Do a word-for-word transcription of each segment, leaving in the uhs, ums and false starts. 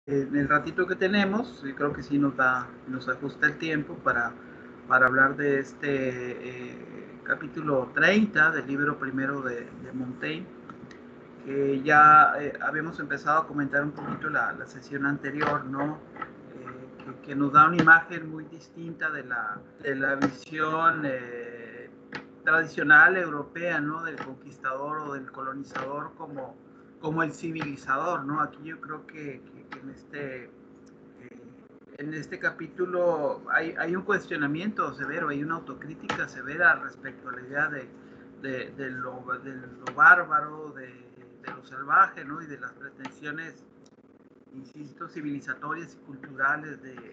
En el ratito que tenemos, creo que sí nos da, nos ajusta el tiempo para, para hablar de este eh, capítulo treinta del libro primero de, de Montaigne, que ya eh, habíamos empezado a comentar un poquito la, la sesión anterior, ¿no? Eh, que, que, nos da una imagen muy distinta de la, de la visión eh, tradicional europea, ¿no? Del conquistador o del colonizador como, como el civilizador, ¿no? Aquí yo creo que, que, que en este en este capítulo hay, hay, un cuestionamiento severo, hay una autocrítica severa respecto a la idea de, de, de, lo, de lo, bárbaro, de, de, lo salvaje, ¿no? Y de las pretensiones, insisto, civilizatorias y culturales de,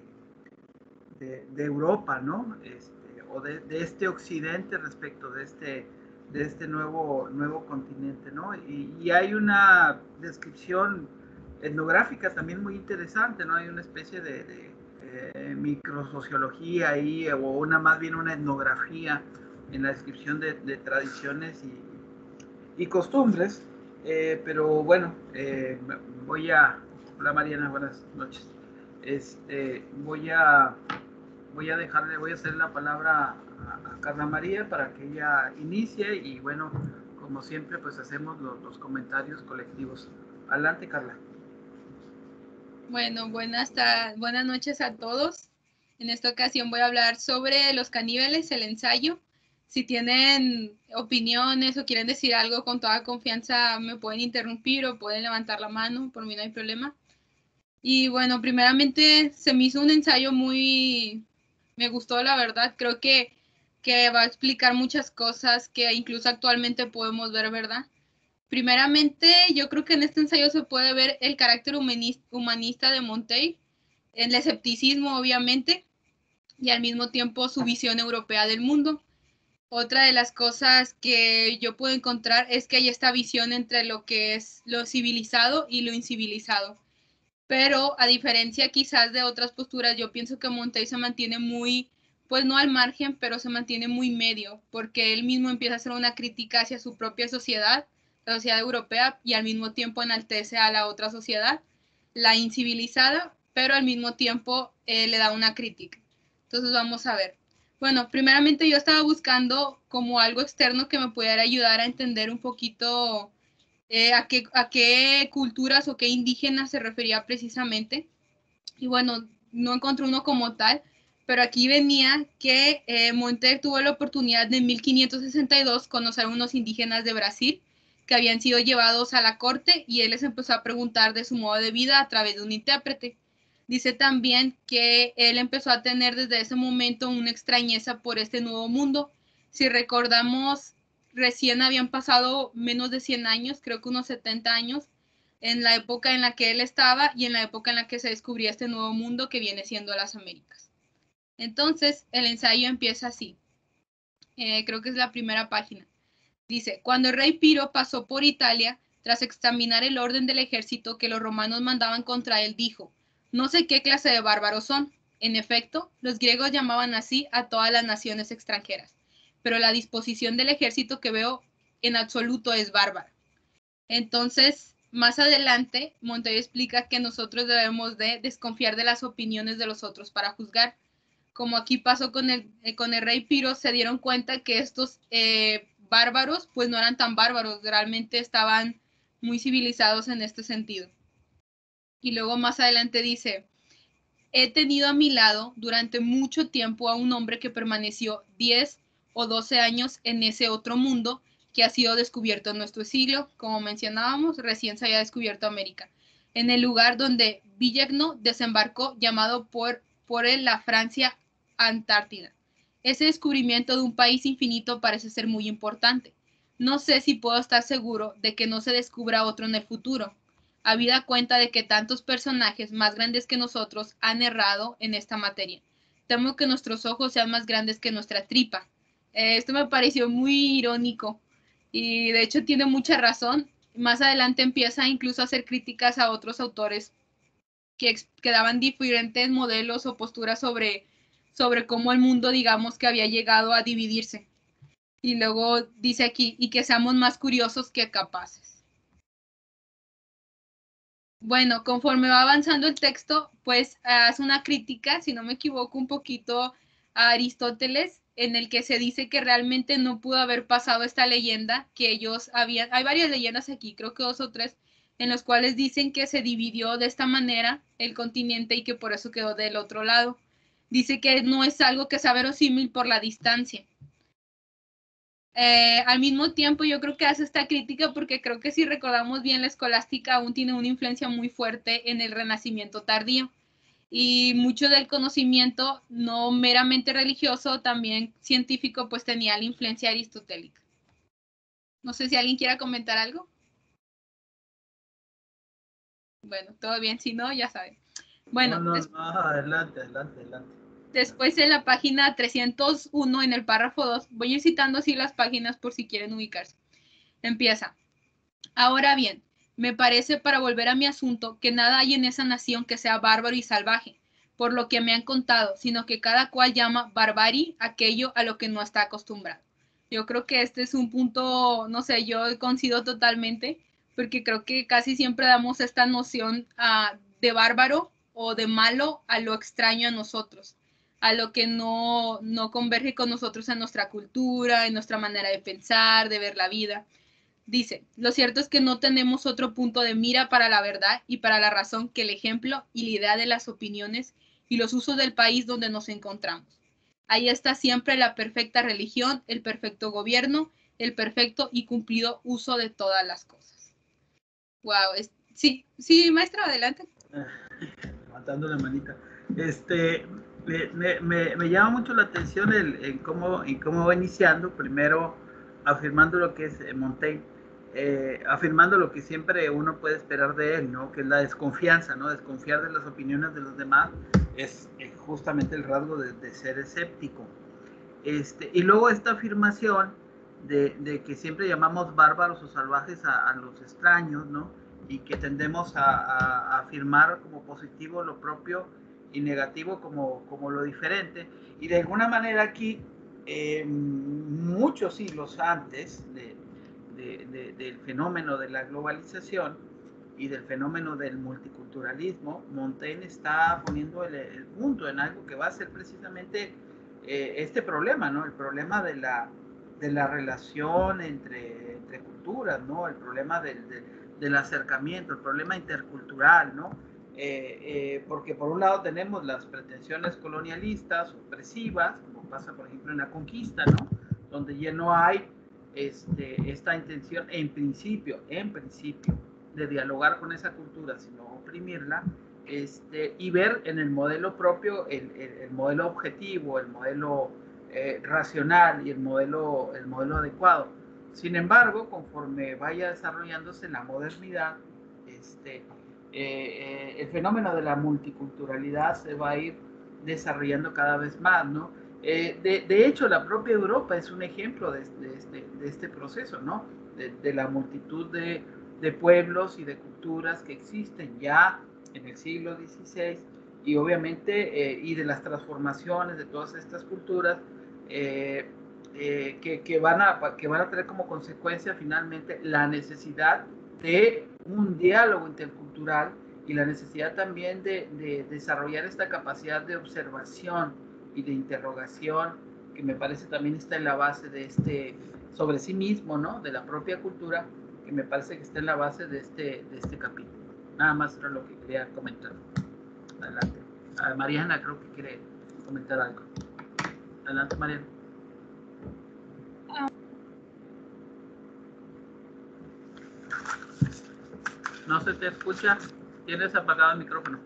de, de Europa, ¿no? Este, o de, de, este occidente respecto de este, de este nuevo, nuevo continente, ¿no? Y, y hay una descripción etnográfica también muy interesante, ¿no? Hay una especie de, de eh, microsociología ahí, o una más bien una etnografía en la descripción de, de tradiciones y, y costumbres, eh, pero bueno, eh, voy a... Hola Mariana, buenas noches. Este, voy a voy a dejarle, voy a hacer la palabra a, a Carla María para que ella inicie y bueno, como siempre, pues hacemos los, los comentarios colectivos. Adelante, Carla. Bueno, buenas, buenas noches a todos. En esta ocasión voy a hablar sobre Los caníbales, el ensayo. Si tienen opiniones o quieren decir algo con toda confianza, me pueden interrumpir o pueden levantar la mano, por mí no hay problema. Y bueno, primeramente se me hizo un ensayo muy... me gustó, la verdad. Creo que, que va a explicar muchas cosas que incluso actualmente podemos ver, ¿verdad? Primeramente, yo creo que en este ensayo se puede ver el carácter humanista de Montaigne, el escepticismo, obviamente, y al mismo tiempo su visión europea del mundo. Otra de las cosas que yo puedo encontrar es que hay esta visión entre lo que es lo civilizado y lo incivilizado. Pero a diferencia quizás de otras posturas, yo pienso que Montaigne se mantiene muy, pues no al margen, pero se mantiene muy medio, porque él mismo empieza a hacer una crítica hacia su propia sociedad, la sociedad europea, y al mismo tiempo enaltece a la otra sociedad, la incivilizada, pero al mismo tiempo eh, le da una crítica. Entonces vamos a ver. Bueno, primeramente yo estaba buscando como algo externo que me pudiera ayudar a entender un poquito eh, a, qué, a qué culturas o qué indígenas se refería precisamente. Y bueno, no encontré uno como tal, pero aquí venía que eh, Montaigne tuvo la oportunidad de en mil quinientos sesenta y dos conocer a unos indígenas de Brasil que habían sido llevados a la corte y él les empezó a preguntar de su modo de vida a través de un intérprete. Dice también que él empezó a tener desde ese momento una extrañeza por este nuevo mundo. Si recordamos, recién habían pasado menos de cien años, creo que unos setenta años, en la época en la que él estaba y en la época en la que se descubría este nuevo mundo que viene siendo las Américas. Entonces, el ensayo empieza así. Eh, creo que es la primera página. Dice, cuando el rey Piro pasó por Italia, tras examinar el orden del ejército que los romanos mandaban contra él, dijo, no sé qué clase de bárbaros son. En efecto, los griegos llamaban así a todas las naciones extranjeras, pero la disposición del ejército que veo en absoluto es bárbara. Entonces, más adelante, Montaigne explica que nosotros debemos de desconfiar de las opiniones de los otros para juzgar. Como aquí pasó con el, eh, con el rey Piro, se dieron cuenta que estos eh, bárbaros pues no eran tan bárbaros, realmente estaban muy civilizados en este sentido. Y luego más adelante dice, he tenido a mi lado durante mucho tiempo a un hombre que permaneció diez o doce años en ese otro mundo que ha sido descubierto en nuestro siglo. Como mencionábamos, recién se había descubierto América, en el lugar donde Villegno desembarcó, llamado por, por él la Francia Antártida. Ese descubrimiento de un país infinito parece ser muy importante. No sé si puedo estar seguro de que no se descubra otro en el futuro, habida cuenta de que tantos personajes más grandes que nosotros han errado en esta materia. Temo que nuestros ojos sean más grandes que nuestra tripa. Eh, esto me pareció muy irónico y de hecho tiene mucha razón. Más adelante empieza incluso a hacer críticas a otros autores que, que daban diferentes modelos o posturas sobre, sobre cómo el mundo, digamos, que había llegado a dividirse. Y luego dice aquí, y que seamos más curiosos que capaces. Bueno, conforme va avanzando el texto, pues hace una crítica, si no me equivoco, un poquito a Aristóteles, en el que se dice que realmente no pudo haber pasado esta leyenda, que ellos habían, hay varias leyendas aquí, creo que dos o tres, en los cuales dicen que se dividió de esta manera el continente y que por eso quedó del otro lado. Dice que no es algo que sea verosímil por la distancia. Eh, al mismo tiempo, yo creo que hace esta crítica porque creo que si recordamos bien, la escolástica aún tiene una influencia muy fuerte en el Renacimiento tardío. Y mucho del conocimiento, no meramente religioso, también científico, pues tenía la influencia aristotélica. No sé si alguien quiera comentar algo. Bueno, todo bien, si no, ya saben. No, Bueno, no, no, adelante, adelante, adelante. después en la página trescientos uno, en el párrafo dos, voy a ir citando así las páginas por si quieren ubicarse. Empieza. Ahora bien, me parece, para volver a mi asunto, que nada hay en esa nación que sea bárbaro y salvaje, por lo que me han contado, sino que cada cual llama barbarie aquello a lo que no está acostumbrado. Yo creo que este es un punto, no sé, yo coincido totalmente, porque creo que casi siempre damos esta noción uh, de bárbaro o de malo a lo extraño a nosotros, a lo que no, no converge con nosotros en nuestra cultura, en nuestra manera de pensar, de ver la vida. Dice, lo cierto es que no tenemos otro punto de mira para la verdad y para la razón que el ejemplo y la idea de las opiniones y los usos del país donde nos encontramos. Ahí está siempre la perfecta religión, el perfecto gobierno, el perfecto y cumplido uso de todas las cosas. Wow, es, sí, sí, maestro, adelante. Levantando la manita. Este, me, me, me llama mucho la atención el, en, cómo, en cómo va iniciando, primero afirmando lo que es Montaigne, eh, afirmando lo que siempre uno puede esperar de él, ¿no? Que es la desconfianza, ¿no? Desconfiar de las opiniones de los demás es, es justamente el rasgo de, de ser escéptico. Este, y luego esta afirmación de, de, que siempre llamamos bárbaros o salvajes a, a los extraños, ¿no? Y que tendemos a, a, a afirmar como positivo lo propio y negativo como, como lo diferente. Y de alguna manera aquí, eh, muchos siglos antes de, de, de, del fenómeno de la globalización y del fenómeno del multiculturalismo, Montaigne está poniendo el, el punto en algo que va a ser precisamente eh, este problema, ¿no? El problema de la, de la relación entre, entre culturas, ¿no? El problema del, del, del acercamiento, el problema intercultural, ¿no? Eh, eh, porque por un lado tenemos las pretensiones colonialistas, opresivas, como pasa por ejemplo en la conquista, ¿no? Donde ya no hay este, esta intención, en principio, en principio, de dialogar con esa cultura, sino oprimirla, este, y ver en el modelo propio, el, el, el modelo objetivo, el modelo eh, racional y el modelo, el modelo adecuado. Sin embargo, conforme vaya desarrollándose la modernidad, este, eh, eh, el fenómeno de la multiculturalidad se va a ir desarrollando cada vez más, ¿no? Eh, de, de, hecho, la propia Europa es un ejemplo de, de, este, de este proceso, ¿no? De, de la multitud de, de pueblos y de culturas que existen ya en el siglo dieciséis y obviamente, eh, y de las transformaciones de todas estas culturas eh, eh, que, que, van a, que van a tener como consecuencia finalmente la necesidad de un diálogo intercultural y la necesidad también de, de desarrollar esta capacidad de observación y de interrogación que me parece también está en la base de este, sobre sí mismo, ¿no? De la propia cultura, que me parece que está en la base de este, de este capítulo. Nada más era lo que quería comentar. Adelante. A Mariana creo que quiere comentar algo. Adelante, Mariana. No se te escucha. Tienes apagado el micrófono.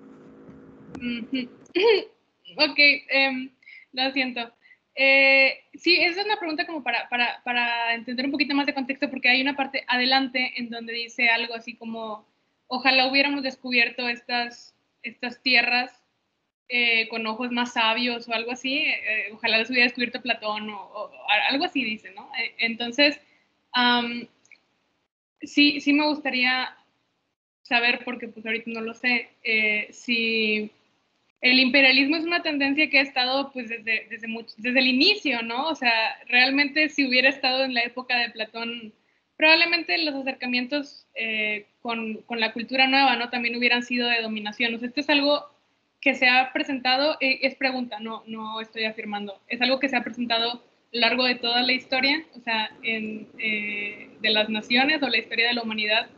Ok, um, lo siento. Eh, sí, esa es una pregunta como para, para, para entender un poquito más de contexto, porque hay una parte adelante en donde dice algo así como, ojalá hubiéramos descubierto estas, estas tierras eh, con ojos más sabios o algo así, eh, ojalá las hubiera descubierto Platón o, o, algo así dice, ¿no? Eh, entonces, um, sí, sí me gustaría saber, porque pues ahorita no lo sé, eh, si el imperialismo es una tendencia que ha estado pues desde, desde, mucho, desde el inicio, ¿no? O sea, realmente si hubiera estado en la época de Platón, probablemente los acercamientos eh, con, con la cultura nueva, ¿no? También hubieran sido de dominación. O sea, esto es algo que se ha presentado, eh, es pregunta, no, no estoy afirmando, es algo que se ha presentado a lo largo de toda la historia, o sea, en, eh, de las naciones o la historia de la humanidad.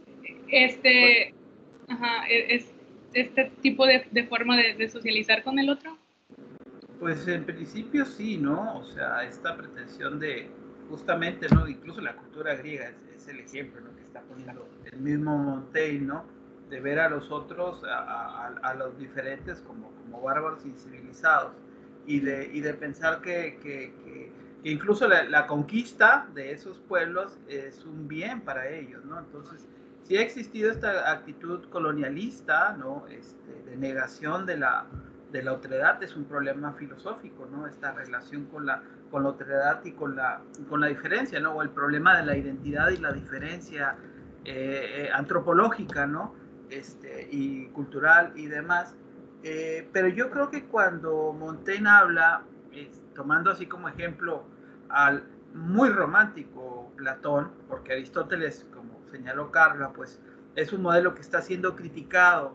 Este, ajá, es, este tipo de, de forma de, de socializar con el otro. Pues en principio sí, ¿no? O sea, esta pretensión de, justamente, ¿no? Incluso la cultura griega es, es el ejemplo, ¿no? Que está poniendo el mismo Montaigne, ¿no? De ver a los otros, a, a, a los diferentes como, como bárbaros incivilizados y de, y de pensar que, que, que, que incluso la, la conquista de esos pueblos es un bien para ellos, ¿no? Entonces, sí ha existido esta actitud colonialista, ¿no? Este, de negación de la de la otredad, es un problema filosófico, ¿no? Esta relación con la, con la otredad y con la, con la diferencia, ¿no? O el problema de la identidad y la diferencia eh, eh, antropológica, ¿no? Este, y cultural y demás. Eh, pero yo creo que cuando Montaigne habla, eh, tomando así como ejemplo al muy romántico Platón, porque Aristóteles, como señaló Carla, pues es un modelo que está siendo criticado,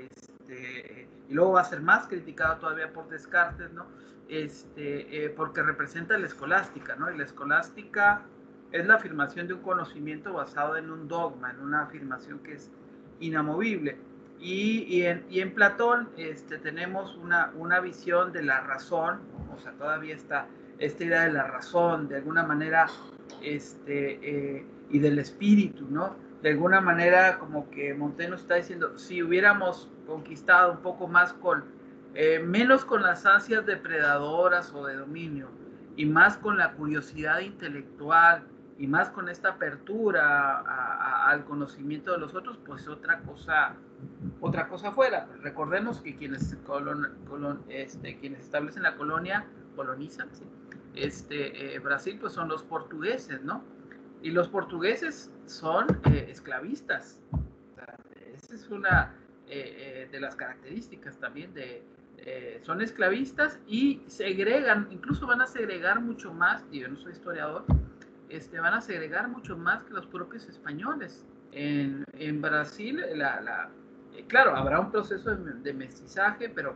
este, y luego va a ser más criticado todavía por Descartes, ¿no? Este, eh, porque representa la escolástica, ¿no? Y la escolástica es la afirmación de un conocimiento basado en un dogma, en una afirmación que es inamovible. Y, y, en, y en Platón este, tenemos una, una visión de la razón, ¿no? O sea, todavía está esta idea de la razón, de alguna manera, este, eh, y del espíritu, ¿no? De alguna manera, como que Montaigne nos está diciendo, si hubiéramos conquistado un poco más con, eh, menos con las ansias depredadoras o de dominio, y más con la curiosidad intelectual, y más con esta apertura a, a, al conocimiento de los otros, pues otra cosa, otra cosa fuera. Recordemos que quienes, colon, colon, este, quienes establecen la colonia, colonizan, ¿sí? este, eh, Brasil, pues son los portugueses, ¿no? Y los portugueses son eh, esclavistas. O sea, esa es una eh, eh, de las características también de... Eh, son esclavistas y segregan, incluso van a segregar mucho más, y yo no soy historiador, este, van a segregar mucho más que los propios españoles. En, en Brasil, la, la, eh, claro, habrá un proceso de, de mestizaje, pero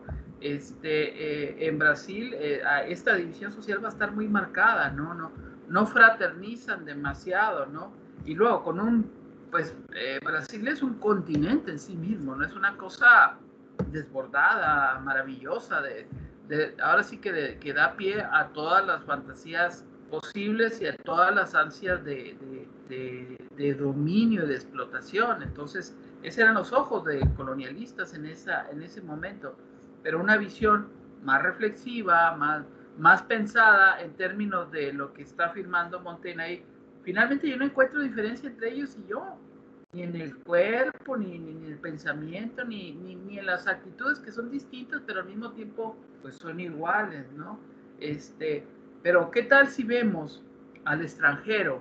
este, eh, en Brasil eh, esta división social va a estar muy marcada, ¿no? No, no fraternizan demasiado, ¿no? Y luego con un, pues eh, Brasil es un continente en sí mismo, ¿no? Es una cosa desbordada, maravillosa, de, de, ahora sí que, de, que da pie a todas las fantasías posibles y a todas las ansias de, de, de, de dominio y de explotación. Entonces, esos eran los ojos de colonialistas en, esa, en ese momento, pero una visión más reflexiva, más, más pensada en términos de lo que está afirmando Montaigne ahí. Finalmente yo no encuentro diferencia entre ellos y yo, ni en el cuerpo, ni, ni en el pensamiento, ni, ni, ni en las actitudes, que son distintas, pero al mismo tiempo pues son iguales, ¿no? Este, pero ¿qué tal si vemos al extranjero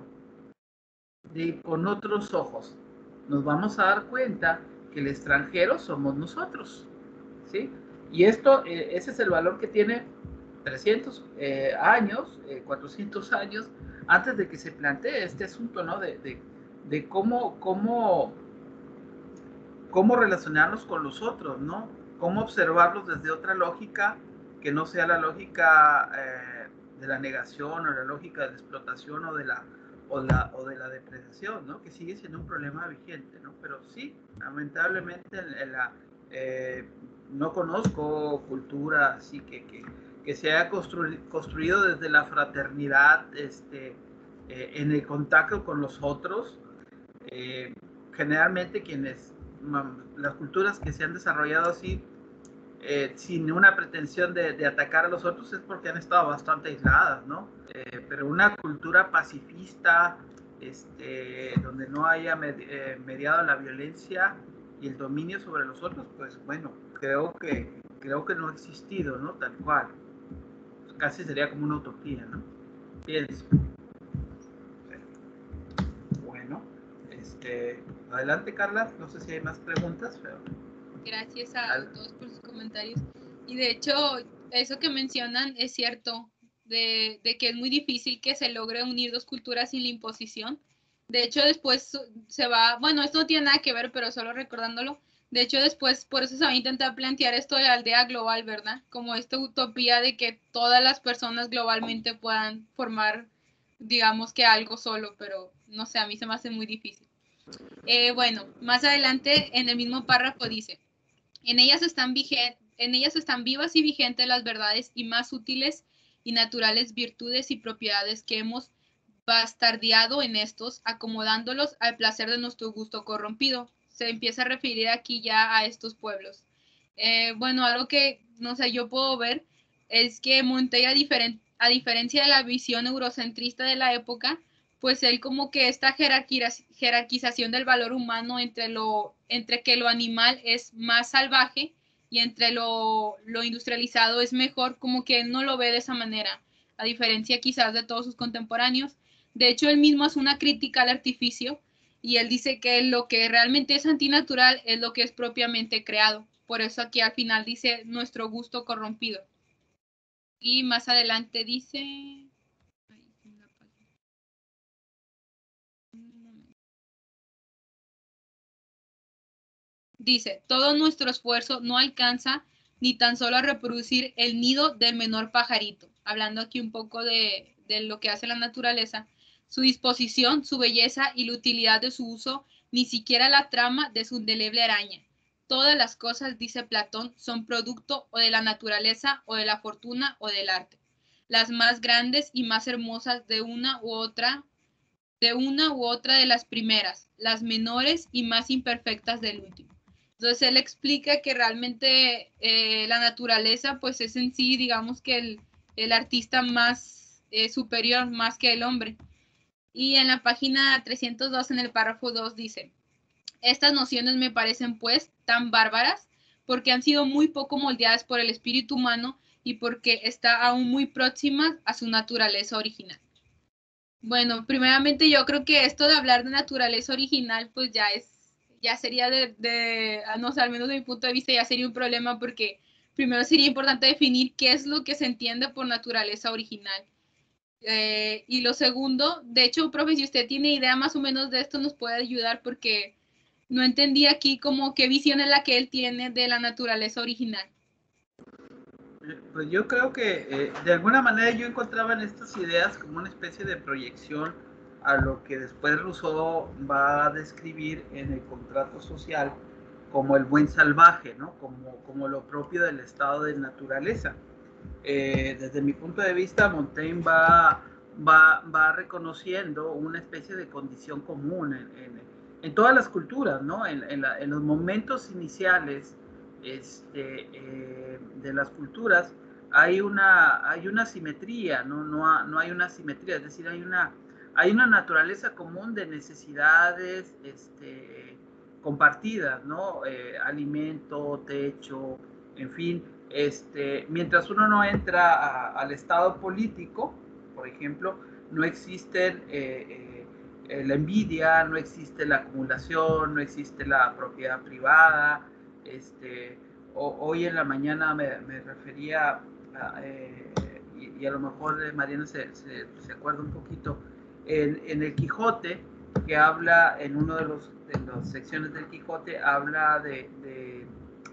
de, con otros ojos? Nos vamos a dar cuenta que el extranjero somos nosotros, ¿sí? Y esto, eh, ese es el valor que tiene trescientos eh, años, eh, cuatrocientos años, antes de que se plantee este asunto, ¿no? De, de, de cómo, cómo, cómo relacionarnos con los otros, ¿no? Cómo observarlos desde otra lógica que no sea la lógica eh, de la negación o la lógica de la explotación o de la, o la, o de la depredación, ¿no? Que sigue siendo un problema vigente, ¿no? Pero sí, lamentablemente en, en la, eh, no conozco cultura así que, que, que se haya constru construido desde la fraternidad, este, eh, en el contacto con los otros. Eh, generalmente quienes, las culturas que se han desarrollado así, eh, sin una pretensión de, de atacar a los otros, es porque han estado bastante aisladas, ¿no? Eh, pero una cultura pacifista, este, donde no haya med eh, mediado la violencia y el dominio sobre los otros, pues bueno, creo que, creo que no ha existido, ¿no? Tal cual. Casi sería como una utopía, ¿no? Pienso. Bueno, este, adelante Carla, no sé si hay más preguntas, pero... Gracias a Al... todos por sus comentarios. Y de hecho, eso que mencionan es cierto, de, de que es muy difícil que se logre unir dos culturas sin la imposición. De hecho, después se va, bueno, esto no tiene nada que ver, pero solo recordándolo, de hecho, después, por eso se va a intentar plantear esto de la aldea global, ¿verdad? Como esta utopía de que todas las personas globalmente puedan formar, digamos que algo solo, pero no sé, a mí se me hace muy difícil. Eh, bueno, más adelante en el mismo párrafo dice, en ellas están vigentes, en ellas están vivas y vigentes las verdades y más útiles y naturales virtudes y propiedades que hemos bastardeado en estos, acomodándolos al placer de nuestro gusto corrompido. Se empieza a referir aquí ya a estos pueblos. Eh, bueno, algo que, no sé, yo puedo ver es que Montaigne, a, diferen a diferencia de la visión eurocentrista de la época, pues él como que esta jerarquización del valor humano entre, lo, entre que lo animal es más salvaje y entre lo, lo industrializado es mejor, como que él no lo ve de esa manera, a diferencia quizás de todos sus contemporáneos. De hecho, él mismo hace una crítica al artificio y él dice que lo que realmente es antinatural es lo que es propiamente creado. Por eso aquí al final dice nuestro gusto corrompido. Y más adelante dice... Dice, todo nuestro esfuerzo no alcanza ni tan solo a reproducir el nido del menor pajarito. Hablando aquí un poco de, de lo que hace la naturaleza. Su disposición, su belleza y la utilidad de su uso, ni siquiera la trama de su indeleble araña. Todas las cosas, dice Platón, son producto o de la naturaleza o de la fortuna o del arte. Las más grandes y más hermosas de una u otra, de una u otra de las primeras, las menores y más imperfectas del último. Entonces él explica que realmente eh, la naturaleza pues es en sí, digamos que el, el artista más eh, superior, más que el hombre. Y en la página trescientos dos, en el párrafo dos, dice, estas nociones me parecen pues tan bárbaras porque han sido muy poco moldeadas por el espíritu humano y porque está aún muy próxima a su naturaleza original. Bueno, primeramente yo creo que esto de hablar de naturaleza original pues ya es, ya sería de, de, no sé, al menos de mi punto de vista ya sería un problema porque primero sería importante definir qué es lo que se entiende por naturaleza original. Eh, y lo segundo, de hecho, profe, si usted tiene idea más o menos de esto nos puede ayudar porque no entendí aquí como qué visión es la que él tiene de la naturaleza original. Pues yo creo que eh, de alguna manera yo encontraba en estas ideas como una especie de proyección a lo que después Rousseau va a describir en el contrato social como el buen salvaje, ¿no? Como, como lo propio del estado de naturaleza. Eh, desde mi punto de vista, Montaigne va, va, va reconociendo una especie de condición común en, en, en todas las culturas, ¿no? En, en, la, en los momentos iniciales este, eh, de las culturas hay una, hay una simetría, ¿no? No, no hay una simetría, es decir, hay una, hay una naturaleza común de necesidades este, compartidas, ¿no? Eh, alimento, techo, en fin. Este, mientras uno no entra a, al estado político, por ejemplo, no existe eh, eh, la envidia, no existe la acumulación, no existe la propiedad privada. Este, o, hoy en la mañana me, me refería, a, eh, y, y, a lo mejor Mariana se, se, se acuerda un poquito, en, en el Quijote, que habla en una de, los, de las secciones del Quijote, habla de, de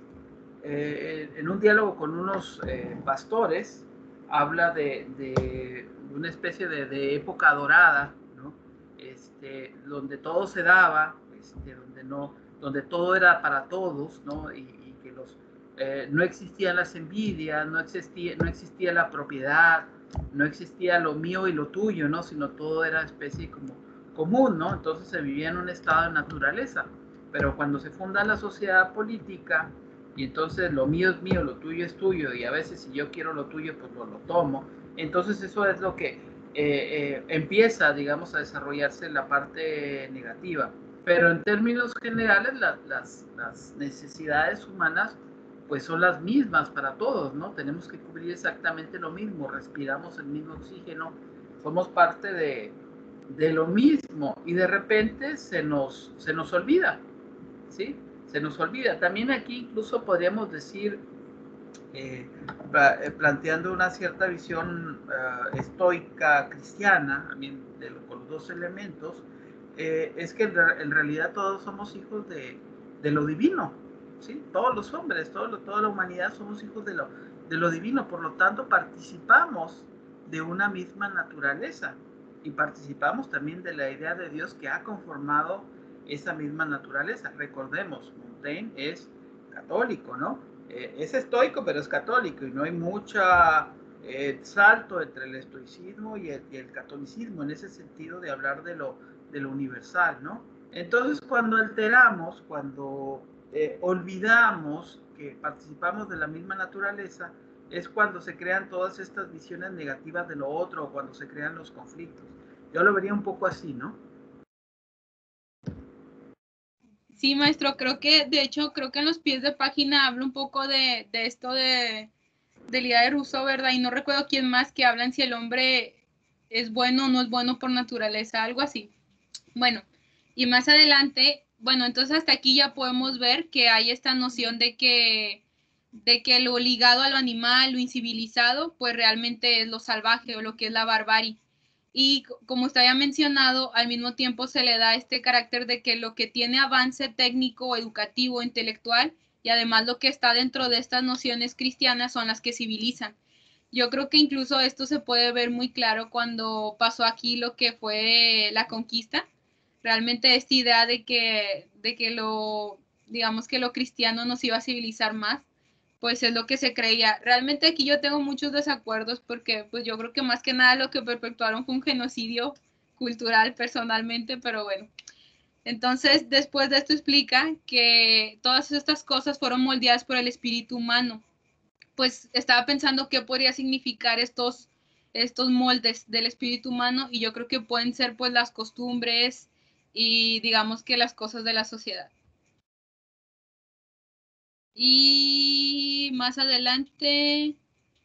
eh, en un diálogo con unos eh, pastores, habla de, de una especie de, de época dorada, ¿no? Este, donde todo se daba, este, donde, no, donde todo era para todos, ¿no? Y, y que los, eh, no existían las envidias, no existía, no existía la propiedad, no existía lo mío y lo tuyo, ¿no? Sino todo era especie como común, ¿no? Entonces se vivía en un estado de naturaleza. Pero cuando se funda la sociedad política, y entonces lo mío es mío, lo tuyo es tuyo, y a veces si yo quiero lo tuyo, pues lo, lo tomo. Entonces eso es lo que eh, eh, empieza, digamos, a desarrollarse en la parte negativa. Pero en términos generales, la, las, las necesidades humanas pues son las mismas para todos, ¿no? Tenemos que cubrir exactamente lo mismo, respiramos el mismo oxígeno, somos parte de, de lo mismo, y de repente se nos, se nos olvida, ¿sí? Se nos olvida. También aquí incluso podríamos decir, eh, planteando una cierta visión uh, estoica cristiana, también de, con los dos elementos, eh, es que en, en realidad todos somos hijos de, de lo divino, ¿sí? Todos los hombres, todo lo, toda la humanidad somos hijos de lo, de lo divino, por lo tanto participamos de una misma naturaleza y participamos también de la idea de Dios que ha conformado esa misma naturaleza. Recordemos, Montaigne es católico, ¿no? Eh, es estoico, pero es católico y no hay mucha eh, salto entre el estoicismo y el, y el catolicismo en ese sentido de hablar de lo, de lo universal, ¿no? Entonces, cuando alteramos, cuando eh, olvidamos que participamos de la misma naturaleza, es cuando se crean todas estas visiones negativas de lo otro o cuando se crean los conflictos. Yo lo vería un poco así, ¿no? Sí, maestro, creo que, de hecho, creo que en los pies de página habla un poco de, de esto de, de la idea de Rousseau, ¿verdad? Y no recuerdo quién más que hablan si el hombre es bueno o no es bueno por naturaleza, algo así. Bueno, y más adelante, bueno, entonces hasta aquí ya podemos ver que hay esta noción de que, de que lo ligado a lo animal, lo incivilizado, pues realmente es lo salvaje o lo que es la barbarie. Y como usted había mencionado, al mismo tiempo se le da este carácter de que lo que tiene avance técnico, educativo, intelectual, y además lo que está dentro de estas nociones cristianas son las que civilizan. Yo creo que incluso esto se puede ver muy claro cuando pasó aquí lo que fue la conquista. Realmente esta idea de que, de que lo, digamos que lo cristiano nos iba a civilizar más, pues es lo que se creía. Realmente aquí yo tengo muchos desacuerdos porque pues yo creo que más que nada lo que perpetuaron fue un genocidio cultural personalmente, pero bueno. Entonces, después de esto explica que todas estas cosas fueron moldeadas por el espíritu humano. Pues estaba pensando qué podría significar estos, estos moldes del espíritu humano y yo creo que pueden ser pues las costumbres y digamos que las cosas de la sociedad. Y más adelante...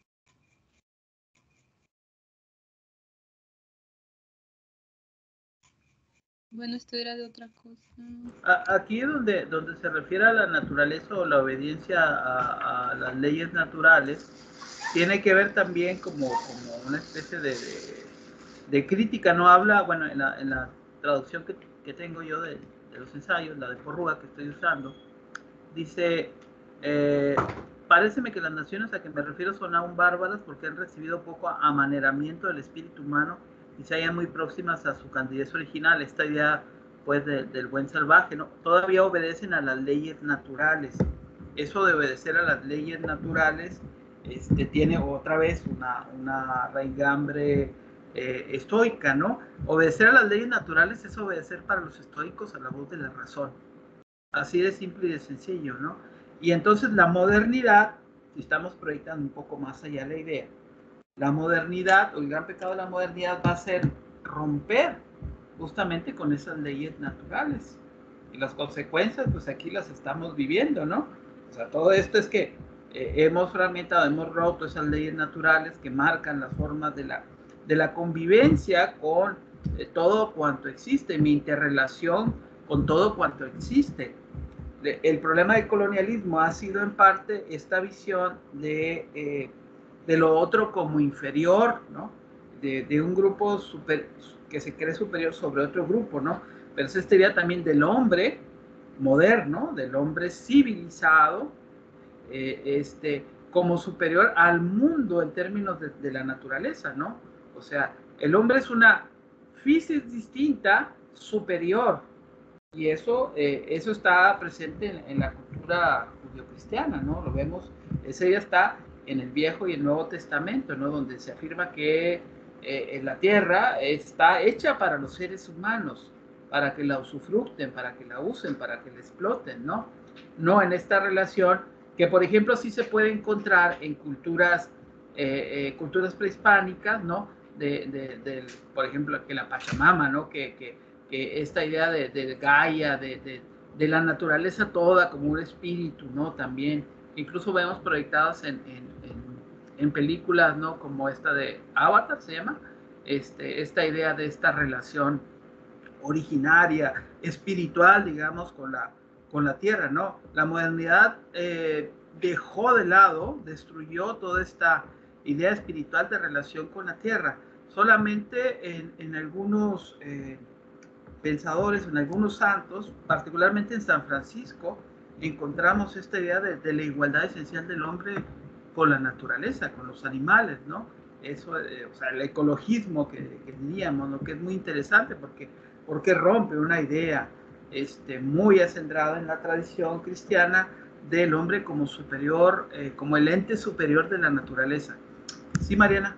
Bueno, esto era de otra cosa. Aquí donde, donde se refiere a la naturaleza o la obediencia a, a las leyes naturales, tiene que ver también como, como una especie de, de, de crítica, no habla, bueno, en la, en la traducción que, que tengo yo de, de los ensayos, la de Porrúa que estoy usando, dice, eh, paréceme que las naciones a que me refiero son aún bárbaras porque han recibido poco amaneramiento del espíritu humano y se hallan muy próximas a su candidez original, esta idea pues de, del buen salvaje, ¿no? Todavía obedecen a las leyes naturales. Eso de obedecer a las leyes naturales este, tiene otra vez una, una raigambre eh, estoica, ¿no? Obedecer a las leyes naturales es obedecer para los estoicos a la voz de la razón. Así de simple y de sencillo, ¿no? Y entonces la modernidad, si estamos proyectando un poco más allá la idea, la modernidad, o el gran pecado de la modernidad va a ser romper justamente con esas leyes naturales. Y las consecuencias, pues aquí las estamos viviendo, ¿no? O sea, todo esto es que eh, hemos fragmentado, hemos roto esas leyes naturales que marcan las formas de la, de la convivencia con eh, todo cuanto existe, mi interrelación con todo cuanto existe. El problema del colonialismo ha sido en parte esta visión de, eh, de lo otro como inferior, ¿no? De, de un grupo super, que se cree superior sobre otro grupo, ¿no? Pero eso sería también del hombre moderno, del hombre civilizado, eh, este, como superior al mundo en términos de, de la naturaleza, ¿no? O sea, el hombre es una fisis distinta, superior, y eso, eh, eso está presente en, en la cultura judio-cristiana, ¿no? Lo vemos, ese ya está en el Viejo y el Nuevo Testamento, ¿no? Donde se afirma que eh, la tierra está hecha para los seres humanos, para que la usufructen, para que la usen, para que la exploten, ¿no? No en esta relación que, por ejemplo, sí se puede encontrar en culturas, eh, eh, culturas prehispánicas, ¿no? De, de, de, por ejemplo, que la Pachamama, ¿no? Que, que que esta idea de, de Gaia, de, de, de la naturaleza toda como un espíritu, ¿no? También, incluso vemos proyectadas en, en, en, en películas, ¿no? Como esta de Avatar, se llama, este, esta idea de esta relación originaria, espiritual, digamos, con la, con la tierra, ¿no? La modernidad eh, dejó de lado, destruyó toda esta idea espiritual de relación con la tierra. Solamente en, en algunos... Eh, pensadores, en algunos santos, particularmente en San Francisco, encontramos esta idea de, de la igualdad esencial del hombre con la naturaleza, con los animales, ¿no? Eso, eh, o sea, el ecologismo que, que diríamos, ¿no? Que es muy interesante porque, porque rompe una idea este, muy acendrada en la tradición cristiana del hombre como superior, eh, como el ente superior de la naturaleza. Sí, Mariana.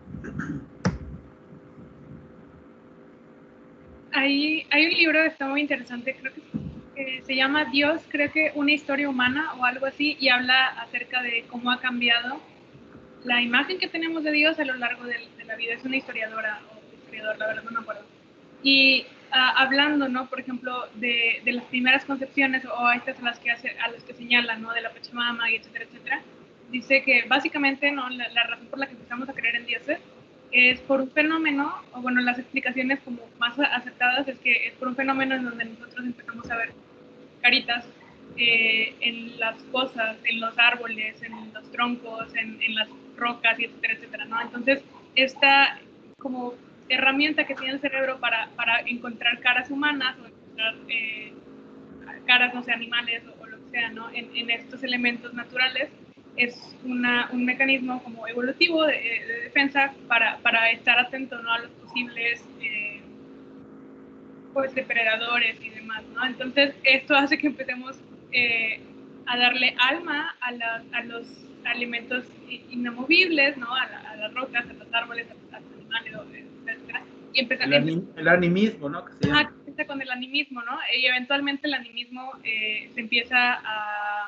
Hay, hay un libro que está muy interesante, creo que eh, se llama Dios, creo que una historia humana o algo así, y habla acerca de cómo ha cambiado la imagen que tenemos de Dios a lo largo de, de la vida. Es una historiadora o historiador, la verdad no me acuerdo. Y uh, hablando, ¿no? Por ejemplo, de, de las primeras concepciones o a estas a las que, hace, a las que señalan, ¿no? De la Pachamama y etcétera, etcétera. Dice que básicamente, ¿no? La, la razón por la que empezamos a creer en dioses es por un fenómeno, o bueno, las explicaciones como más aceptadas es que es por un fenómeno en donde nosotros empezamos a ver caritas eh, en las cosas, en los árboles, en los troncos, en, en las rocas, y etcétera, etcétera, ¿no? Entonces, esta como herramienta que tiene el cerebro para, para encontrar caras humanas o encontrar eh, caras, no sé, animales o, o lo que sea, ¿no? En, en estos elementos naturales, es una, un mecanismo como evolutivo de, de defensa para, para estar atento, ¿no? A los posibles eh, pues depredadores y demás, ¿no? Entonces esto hace que empecemos eh, a darle alma a, la, a los alimentos inamovibles, ¿no? A, la, a las rocas, a los árboles, a los animales, etcétera. Y empezar, el, anim, el animismo, ¿no? Que se llama. Ajá, empieza con el animismo, ¿no? Y eventualmente el animismo eh, se empieza a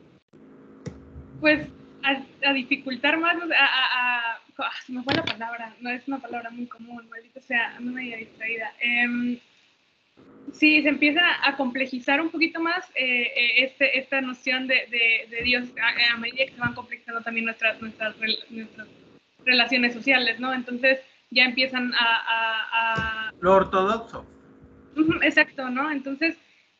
pues a, a dificultar más, a, a, a oh, se me fue la palabra, no es una palabra muy común, maldita sea, ando medio distraída. Eh, sí, se empieza a complejizar un poquito más eh, este, esta noción de, de, de Dios a, a medida que se van complejizando también nuestras, nuestras, nuestras relaciones sociales, ¿no? Entonces ya empiezan a... a, a... Lo ortodoxo. Exacto, ¿no? Entonces,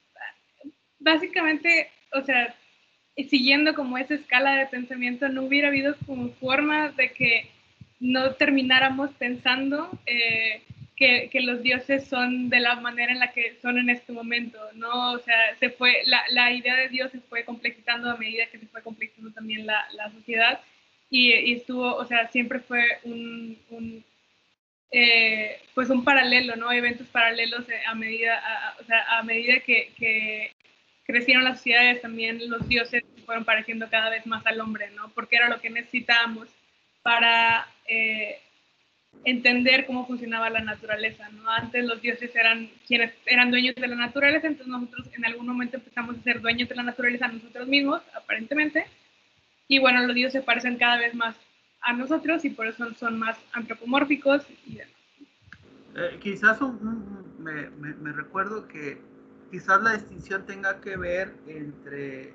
básicamente, o sea, siguiendo como esa escala de pensamiento, no hubiera habido como forma de que no termináramos pensando eh, que, que los dioses son de la manera en la que son en este momento, ¿no? O sea, se fue, la, la idea de Dios se fue complejizando a medida que se fue complejizando también la, la sociedad y, y estuvo, o sea, siempre fue un, un eh, pues un paralelo, ¿no? Eventos paralelos a medida, a, o sea, a medida que, que crecieron las sociedades, también los dioses se fueron pareciendo cada vez más al hombre, ¿no? Porque era lo que necesitábamos para eh, entender cómo funcionaba la naturaleza, ¿no? Antes los dioses eran quienes eran dueños de la naturaleza, entonces nosotros en algún momento empezamos a ser dueños de la naturaleza nosotros mismos, aparentemente, y bueno, los dioses se parecen cada vez más a nosotros y por eso son más antropomórficos y demás. Eh, quizás un, un, me, me, me recuerdo que quizás la distinción tenga que ver entre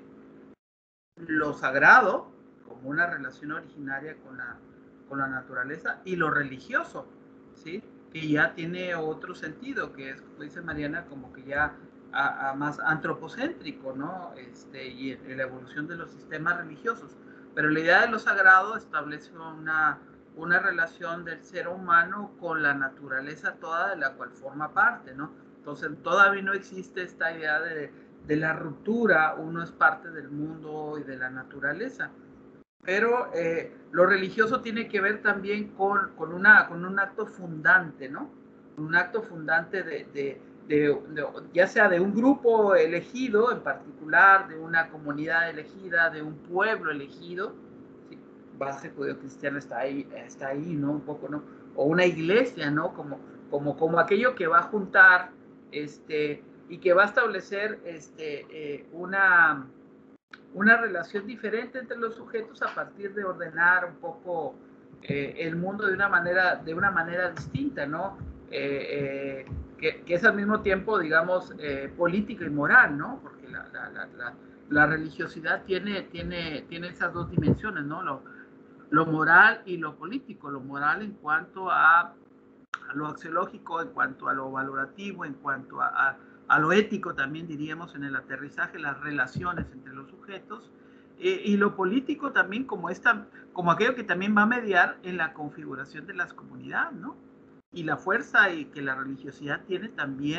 lo sagrado, como una relación originaria con la, con la naturaleza, y lo religioso, ¿sí? Que ya tiene otro sentido, que es, como dice Mariana, como que ya a, a más antropocéntrico, ¿no? Este, y en la evolución de los sistemas religiosos. Pero la idea de lo sagrado establece una, una relación del ser humano con la naturaleza toda de la cual forma parte, ¿no? Entonces todavía no existe esta idea de, de la ruptura, uno es parte del mundo y de la naturaleza. Pero eh, lo religioso tiene que ver también con, con, una, con un acto fundante, ¿no? Un acto fundante de, de, de, de, ya sea de un grupo elegido en particular, de una comunidad elegida, de un pueblo elegido, ¿sí? Base judeocristiana está ahí, está ahí, ¿no? Un poco, ¿no? O una iglesia, ¿no? Como, como, como aquello que va a juntar este, y que va a establecer este, eh, una, una relación diferente entre los sujetos a partir de ordenar un poco eh, el mundo de una manera, de una manera distinta, ¿no? Eh, eh, que, que, es al mismo tiempo, digamos, eh, política y moral, ¿no? Porque la, la, la, la, la religiosidad tiene, tiene, tiene esas dos dimensiones, ¿no? Lo, lo moral y lo político. Lo moral en cuanto a, a lo axiológico, en cuanto a lo valorativo, en cuanto a, a a lo ético también diríamos en el aterrizaje, las relaciones entre los sujetos, eh, y lo político también como, esta, como aquello que también va a mediar en la configuración de las comunidades, ¿no? Y la fuerza y que la religiosidad tiene también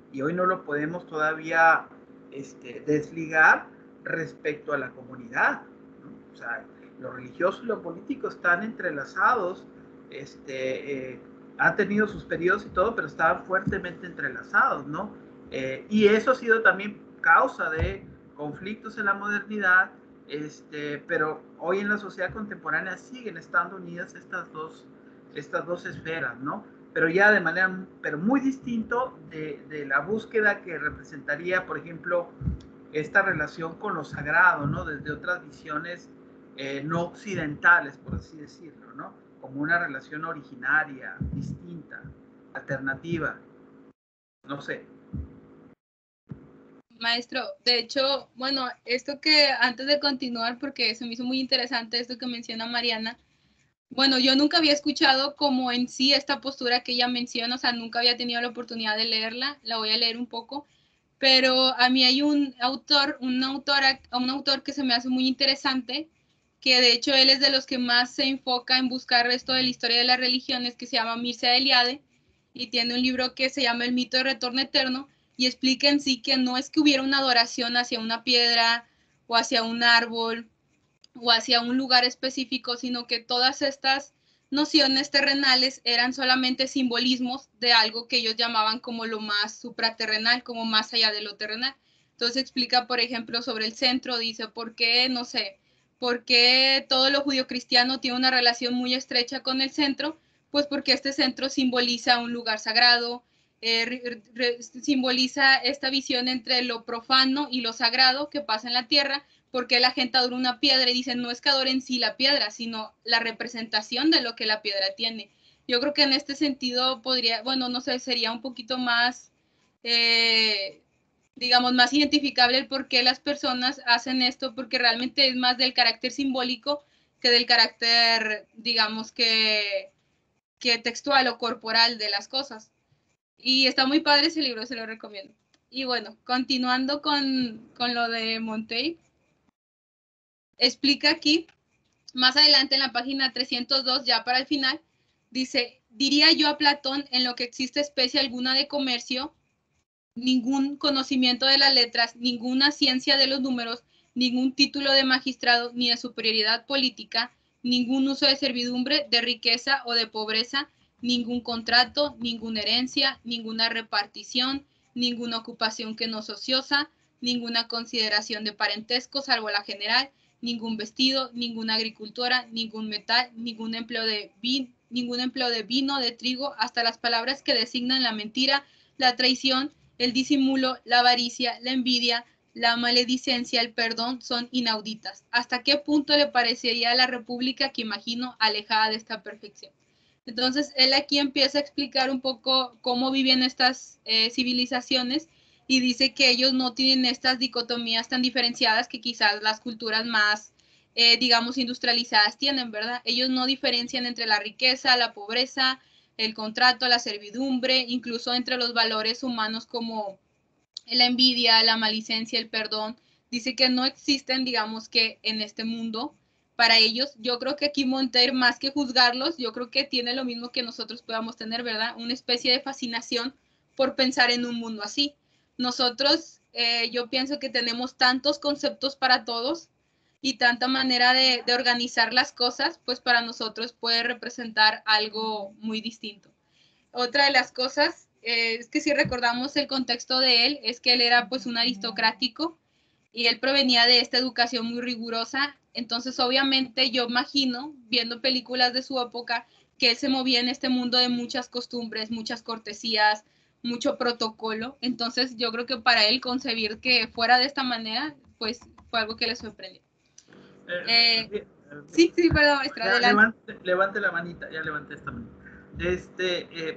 y hoy no lo podemos todavía este, desligar respecto a la comunidad, ¿no? O sea, lo religioso y lo político están entrelazados, este, eh, han tenido sus periodos y todo, pero estaban fuertemente entrelazados, ¿no? Eh, y eso ha sido también causa de conflictos en la modernidad, este, pero hoy en la sociedad contemporánea siguen estando unidas estas dos, estas dos esferas, ¿no? Pero ya de manera, pero muy distinto de, de la búsqueda que representaría, por ejemplo, esta relación con lo sagrado, ¿no? Desde otras visiones eh, no occidentales, por así decirlo, ¿no? Como una relación originaria, distinta, alternativa, no sé. Maestro, de hecho, bueno, esto que antes de continuar, porque se me hizo muy interesante esto que menciona Mariana, bueno, yo nunca había escuchado como en sí esta postura que ella menciona, o sea, nunca había tenido la oportunidad de leerla, la voy a leer un poco, pero a mí hay un autor, una autora, un autor que se me hace muy interesante, que de hecho él es de los que más se enfoca en buscar esto de la historia de las religiones, que se llama Mircea Eliade, y tiene un libro que se llama El mito de retorno eterno, y explica en sí que no es que hubiera una adoración hacia una piedra o hacia un árbol o hacia un lugar específico, sino que todas estas nociones terrenales eran solamente simbolismos de algo que ellos llamaban como lo más supraterrenal, como más allá de lo terrenal. Entonces explica, por ejemplo, sobre el centro, dice, ¿por qué, no sé, por qué todo lo judío cristiano tiene una relación muy estrecha con el centro? Pues porque este centro simboliza un lugar sagrado, eh, re, re, simboliza esta visión entre lo profano y lo sagrado que pasa en la tierra, porque la gente adora una piedra y dicen no es que adoren sí la piedra, sino la representación de lo que la piedra tiene. Yo creo que en este sentido podría, bueno, no sé, sería un poquito más, eh, digamos, más identificable el por qué las personas hacen esto, porque realmente es más del carácter simbólico que del carácter, digamos, que, que textual o corporal de las cosas. Y está muy padre ese libro, se lo recomiendo. Y bueno, continuando con, con lo de Montaigne, explica aquí, más adelante en la página trescientos dos, ya para el final, dice, diría yo a Platón, en lo que existe especie alguna de comercio, ningún conocimiento de las letras, ninguna ciencia de los números, ningún título de magistrado, ni de superioridad política, ningún uso de servidumbre, de riqueza o de pobreza, ningún contrato, ninguna herencia, ninguna repartición, ninguna ocupación que no sea ociosa, ninguna consideración de parentesco, salvo la general, ningún vestido, ninguna agricultura, ningún metal, ningún empleo de vin, ningún empleo de vino, de trigo, hasta las palabras que designan la mentira, la traición, el disimulo, la avaricia, la envidia, la maledicencia, el perdón son inauditas. ¿Hasta qué punto le parecería a la República que imagino alejada de esta perfección? Entonces, él aquí empieza a explicar un poco cómo viven estas eh, civilizaciones y dice que ellos no tienen estas dicotomías tan diferenciadas que quizás las culturas más, eh, digamos, industrializadas tienen, ¿verdad? Ellos no diferencian entre la riqueza, la pobreza, el contrato, la servidumbre, incluso entre los valores humanos como la envidia, la malicencia, el perdón. Dice que no existen, digamos, que en este mundo para ellos. Yo creo que aquí Montaigne, más que juzgarlos, yo creo que tiene lo mismo que nosotros podamos tener, ¿verdad? Una especie de fascinación por pensar en un mundo así. Nosotros, eh, yo pienso que tenemos tantos conceptos para todos y tanta manera de, de organizar las cosas, pues para nosotros puede representar algo muy distinto. Otra de las cosas eh, es que si recordamos el contexto de él, es que él era pues un aristocrático y él provenía de esta educación muy rigurosa. Entonces, obviamente, yo imagino, viendo películas de su época, que él se movía en este mundo de muchas costumbres, muchas cortesías, mucho protocolo. Entonces, yo creo que para él concebir que fuera de esta manera, pues fue algo que le sorprendió. Eh, eh, sí, sí, perdón, maestra, ya, adelante. Levante, levante la manita, ya levanté esta manita. Este, eh,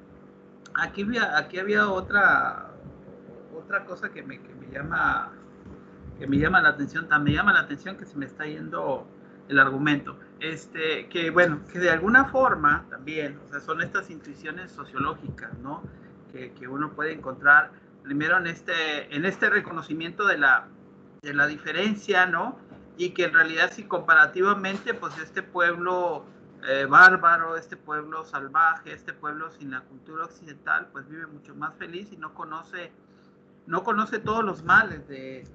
aquí, había, aquí había otra, otra cosa que me, que me llama que me llama la atención, también me llama la atención que se me está yendo el argumento, este, que bueno, que de alguna forma también, o sea, son estas intuiciones sociológicas, ¿no? Que, que uno puede encontrar primero en este, en este reconocimiento de la, de la diferencia, ¿no? Y que en realidad si comparativamente, pues este pueblo eh, bárbaro, este pueblo salvaje, este pueblo sin la cultura occidental, pues vive mucho más feliz y no conoce, no conoce todos los males de,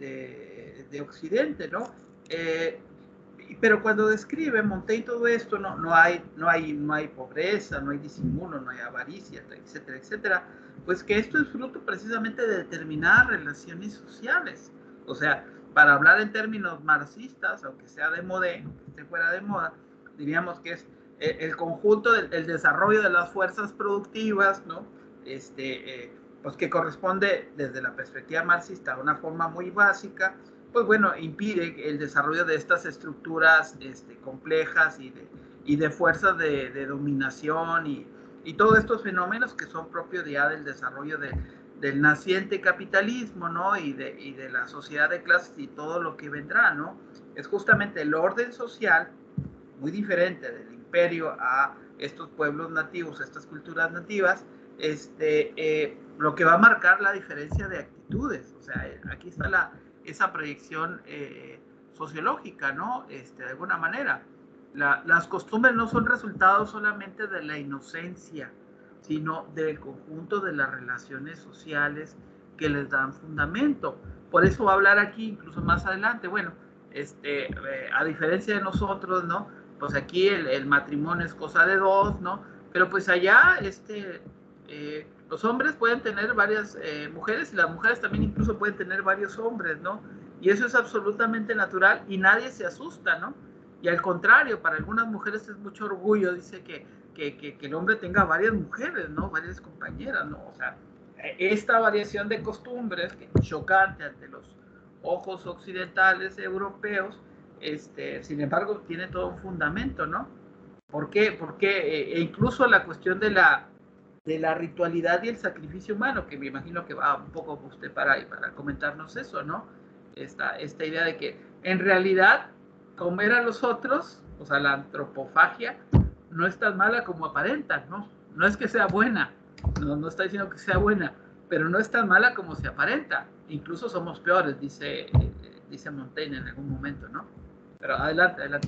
de, de Occidente, ¿no? Eh, pero cuando describe Montaigne todo esto, no, no, hay, no, hay, no hay pobreza, no hay disimulo, no hay avaricia, etcétera, etcétera, pues que esto es fruto precisamente de determinadas relaciones sociales. O sea, para hablar en términos marxistas, aunque sea de moda, aunque esté fuera de moda, diríamos que es el conjunto del el desarrollo de las fuerzas productivas, ¿no? Este, eh, pues que corresponde desde la perspectiva marxista a una forma muy básica, pues bueno, impide el desarrollo de estas estructuras este, complejas y de, y de fuerzas de, de dominación y, y todos estos fenómenos que son propios ya del desarrollo de, del naciente capitalismo, ¿no? Y de, y de la sociedad de clases y todo lo que vendrá, ¿no? Es justamente el orden social muy diferente del imperio a estos pueblos nativos, a estas culturas nativas, este, eh, lo que va a marcar la diferencia de actitudes. O sea, aquí está la, esa proyección eh, sociológica, ¿no? Este, de alguna manera. La, las costumbres no son resultados solamente de la inocencia, sino del conjunto de las relaciones sociales que les dan fundamento. Por eso va a hablar aquí, incluso más adelante, bueno, este, eh, a diferencia de nosotros, ¿no? Pues aquí el, el matrimonio es cosa de dos, ¿no? Pero pues allá, este, eh, los hombres pueden tener varias eh, mujeres y las mujeres también incluso pueden tener varios hombres, ¿no? Y eso es absolutamente natural y nadie se asusta, ¿no? Y al contrario, para algunas mujeres es mucho orgullo, dice que, que, que, que el hombre tenga varias mujeres, ¿no? Varias compañeras, ¿no? O sea, esta variación de costumbres, que es chocante ante los ojos occidentales europeos, este, sin embargo, tiene todo un fundamento, ¿no? ¿Por qué? Porque eh, incluso la cuestión de la, de la ritualidad y el sacrificio humano, que me imagino que va un poco usted para, para comentarnos eso, ¿no? Esta, esta idea de que en realidad comer a los otros, o sea, la antropofagia, no es tan mala como aparenta, ¿no? No es que sea buena, no, no está diciendo que sea buena, pero no es tan mala como se aparenta. Incluso somos peores, dice, eh, dice Montaigne en algún momento, ¿no? Pero adelante, adelante.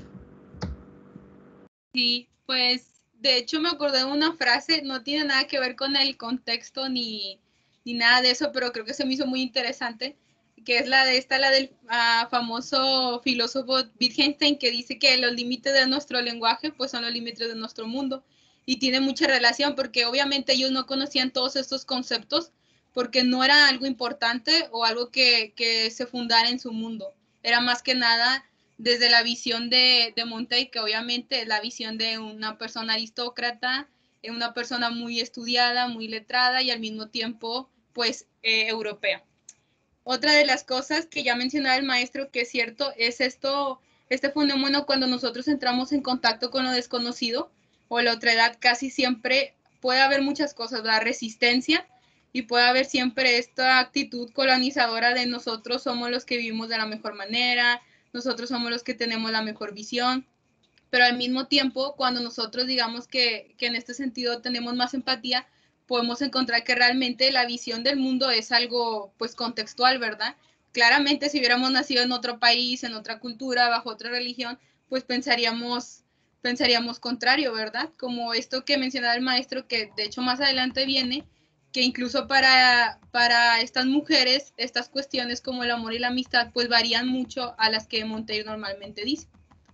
Sí, pues de hecho me acordé de una frase, no tiene nada que ver con el contexto ni, ni nada de eso, pero creo que se me hizo muy interesante, que es la de esta, la del uh, famoso filósofo Wittgenstein, que dice que los límites de nuestro lenguaje pues son los límites de nuestro mundo, y tiene mucha relación porque obviamente ellos no conocían todos estos conceptos porque no era algo importante o algo que, que se fundara en su mundo, era más que nada desde la visión de, de Montaigne, que obviamente es la visión de una persona aristócrata, una persona muy estudiada, muy letrada y al mismo tiempo, pues, eh, europea. Otra de las cosas que ya mencionaba el maestro, que es cierto, es esto, este fenómeno cuando nosotros entramos en contacto con lo desconocido o la otra edad, casi siempre puede haber muchas cosas, la resistencia, y puede haber siempre esta actitud colonizadora de nosotros somos los que vivimos de la mejor manera, nosotros somos los que tenemos la mejor visión, pero al mismo tiempo, cuando nosotros digamos que, que en este sentido tenemos más empatía, podemos encontrar que realmente la visión del mundo es algo pues contextual, ¿verdad? Claramente si hubiéramos nacido en otro país, en otra cultura, bajo otra religión, pues pensaríamos, pensaríamos contrario, ¿verdad? Como esto que mencionaba el maestro, que de hecho más adelante viene, que incluso para, para estas mujeres, estas cuestiones como el amor y la amistad, pues varían mucho a las que Montaigne normalmente dice.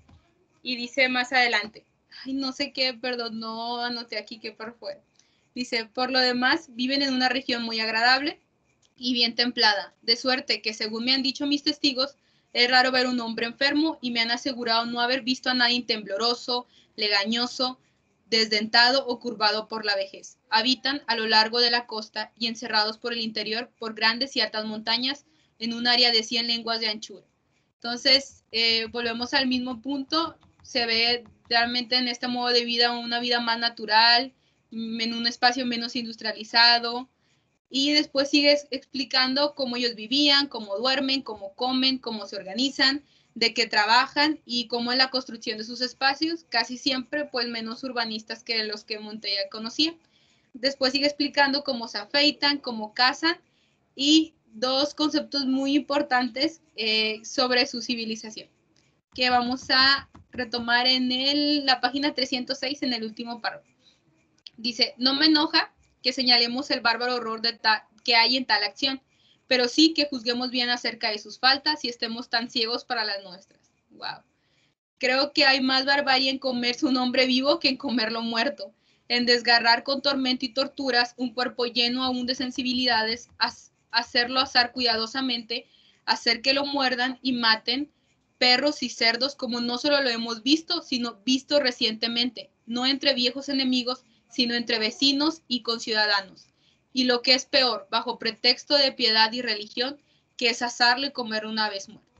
Y dice más adelante, ay, no sé qué, perdón, no anoté aquí qué por fuera. Dice, por lo demás, viven en una región muy agradable y bien templada, de suerte que, según me han dicho mis testigos, es raro ver un hombre enfermo y me han asegurado no haber visto a nadie tembloroso, legañoso, desdentado o curvado por la vejez. Habitan a lo largo de la costa y encerrados por el interior por grandes y altas montañas en un área de cien leguas de anchura. Entonces, eh, volvemos al mismo punto, se ve realmente en este modo de vida una vida más natural, en un espacio menos industrializado, y después sigues explicando cómo ellos vivían, cómo duermen, cómo comen, cómo se organizan, de qué trabajan y cómo es la construcción de sus espacios, casi siempre pues menos urbanistas que los que Montaigne conocía. Después sigue explicando cómo se afeitan, cómo cazan y dos conceptos muy importantes eh, sobre su civilización. que vamos a retomar en el, la página trescientos seis en el último párrafo. Dice, no me enoja que señalemos el bárbaro horror de ta, que hay en tal acción, pero sí que juzguemos bien acerca de sus faltas y estemos tan ciegos para las nuestras. Wow. Creo que hay más barbarie en comerse un hombre vivo que en comerlo muerto, en desgarrar con tormento y torturas un cuerpo lleno aún de sensibilidades, hacerlo asar cuidadosamente, hacer que lo muerdan y maten perros y cerdos como no solo lo hemos visto, sino visto recientemente, no entre viejos enemigos, sino entre vecinos y conciudadanos. Y lo que es peor, bajo pretexto de piedad y religión, que es asarlo y comer una vez muerto.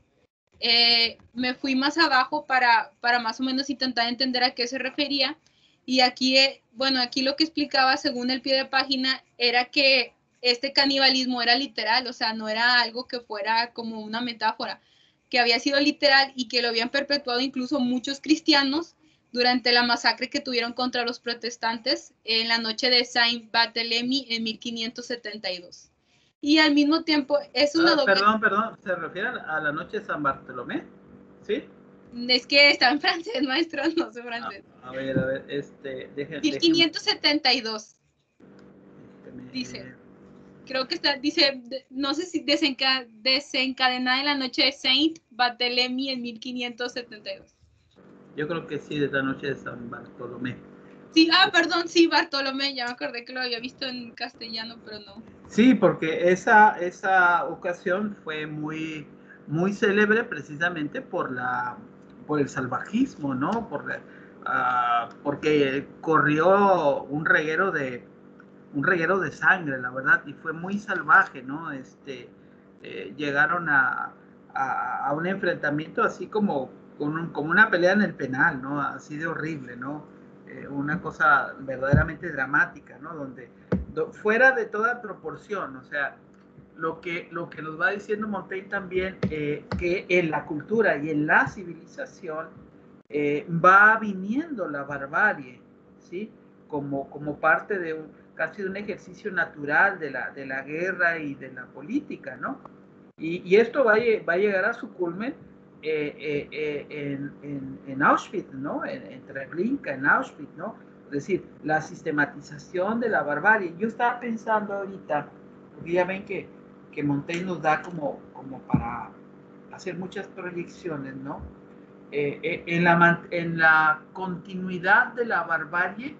Eh, me fui más abajo para, para más o menos intentar entender a qué se refería. Y aquí, eh, bueno, aquí lo que explicaba según el pie de página era que este canibalismo era literal, o sea, no era algo que fuera como una metáfora, que había sido literal y que lo habían perpetuado incluso muchos cristianos durante la masacre que tuvieron contra los protestantes en la noche de Saint Barthélemy en mil quinientos setenta y dos. Y al mismo tiempo es una ah, doble... Perdón, perdón, ¿se refiere a la noche de San Bartolomé? ¿Sí? Es que está en francés, maestro, no sé francés. A, a ver, a ver, este, dejen, mil quinientos setenta y dos. Déjenme, Dice, eh, creo que está, dice, no sé si desenca, desencadenada en la noche de Saint Barthélemy en mil quinientos setenta y dos. yo creo que sí, de la noche de San Bartolomé. Sí, ah, perdón, sí, Bartolomé, ya me acordé que lo había visto en castellano, pero no. Sí, porque esa, esa ocasión fue muy, muy célebre precisamente por, la, por el salvajismo, ¿no? Por, uh, porque corrió un reguero de un reguero de sangre, la verdad, y fue muy salvaje, ¿no? Este, eh, llegaron a, a, a un enfrentamiento así como, con un, como una pelea en el penal, ¿no? Así de horrible, ¿no? Eh, una cosa verdaderamente dramática, ¿no? Donde do, fuera de toda proporción, o sea, lo que, lo que nos va diciendo Montaigne también, eh, que en la cultura y en la civilización eh, va viniendo la barbarie, ¿sí? Como, como parte de un, casi de un ejercicio natural de la, de la guerra y de la política, ¿no? Y, y esto va a, va a llegar a su culmen eh, eh, eh, en, en, en Auschwitz, ¿no? En, en Treblinka, en Auschwitz, ¿no? Es decir, la sistematización de la barbarie. Yo estaba pensando ahorita, porque ya ven que, que Montaigne nos da como, como para hacer muchas proyecciones, ¿no? Eh, eh, en, la, en la continuidad de la barbarie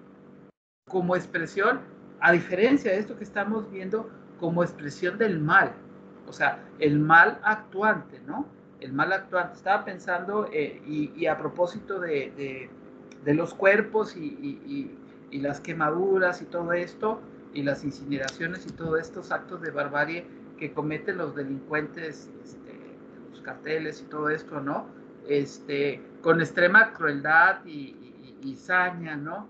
como expresión, a diferencia de esto que estamos viendo, como expresión del mal, o sea, el mal actuante, ¿no? El mal actuante. Estaba pensando, eh, y, y a propósito de, de, de los cuerpos y, y, y, y las quemaduras y todo esto, y las incineraciones y todos estos actos de barbarie que cometen los delincuentes, este, los carteles y todo esto, ¿no? Este, con extrema crueldad y, y, y saña, ¿no?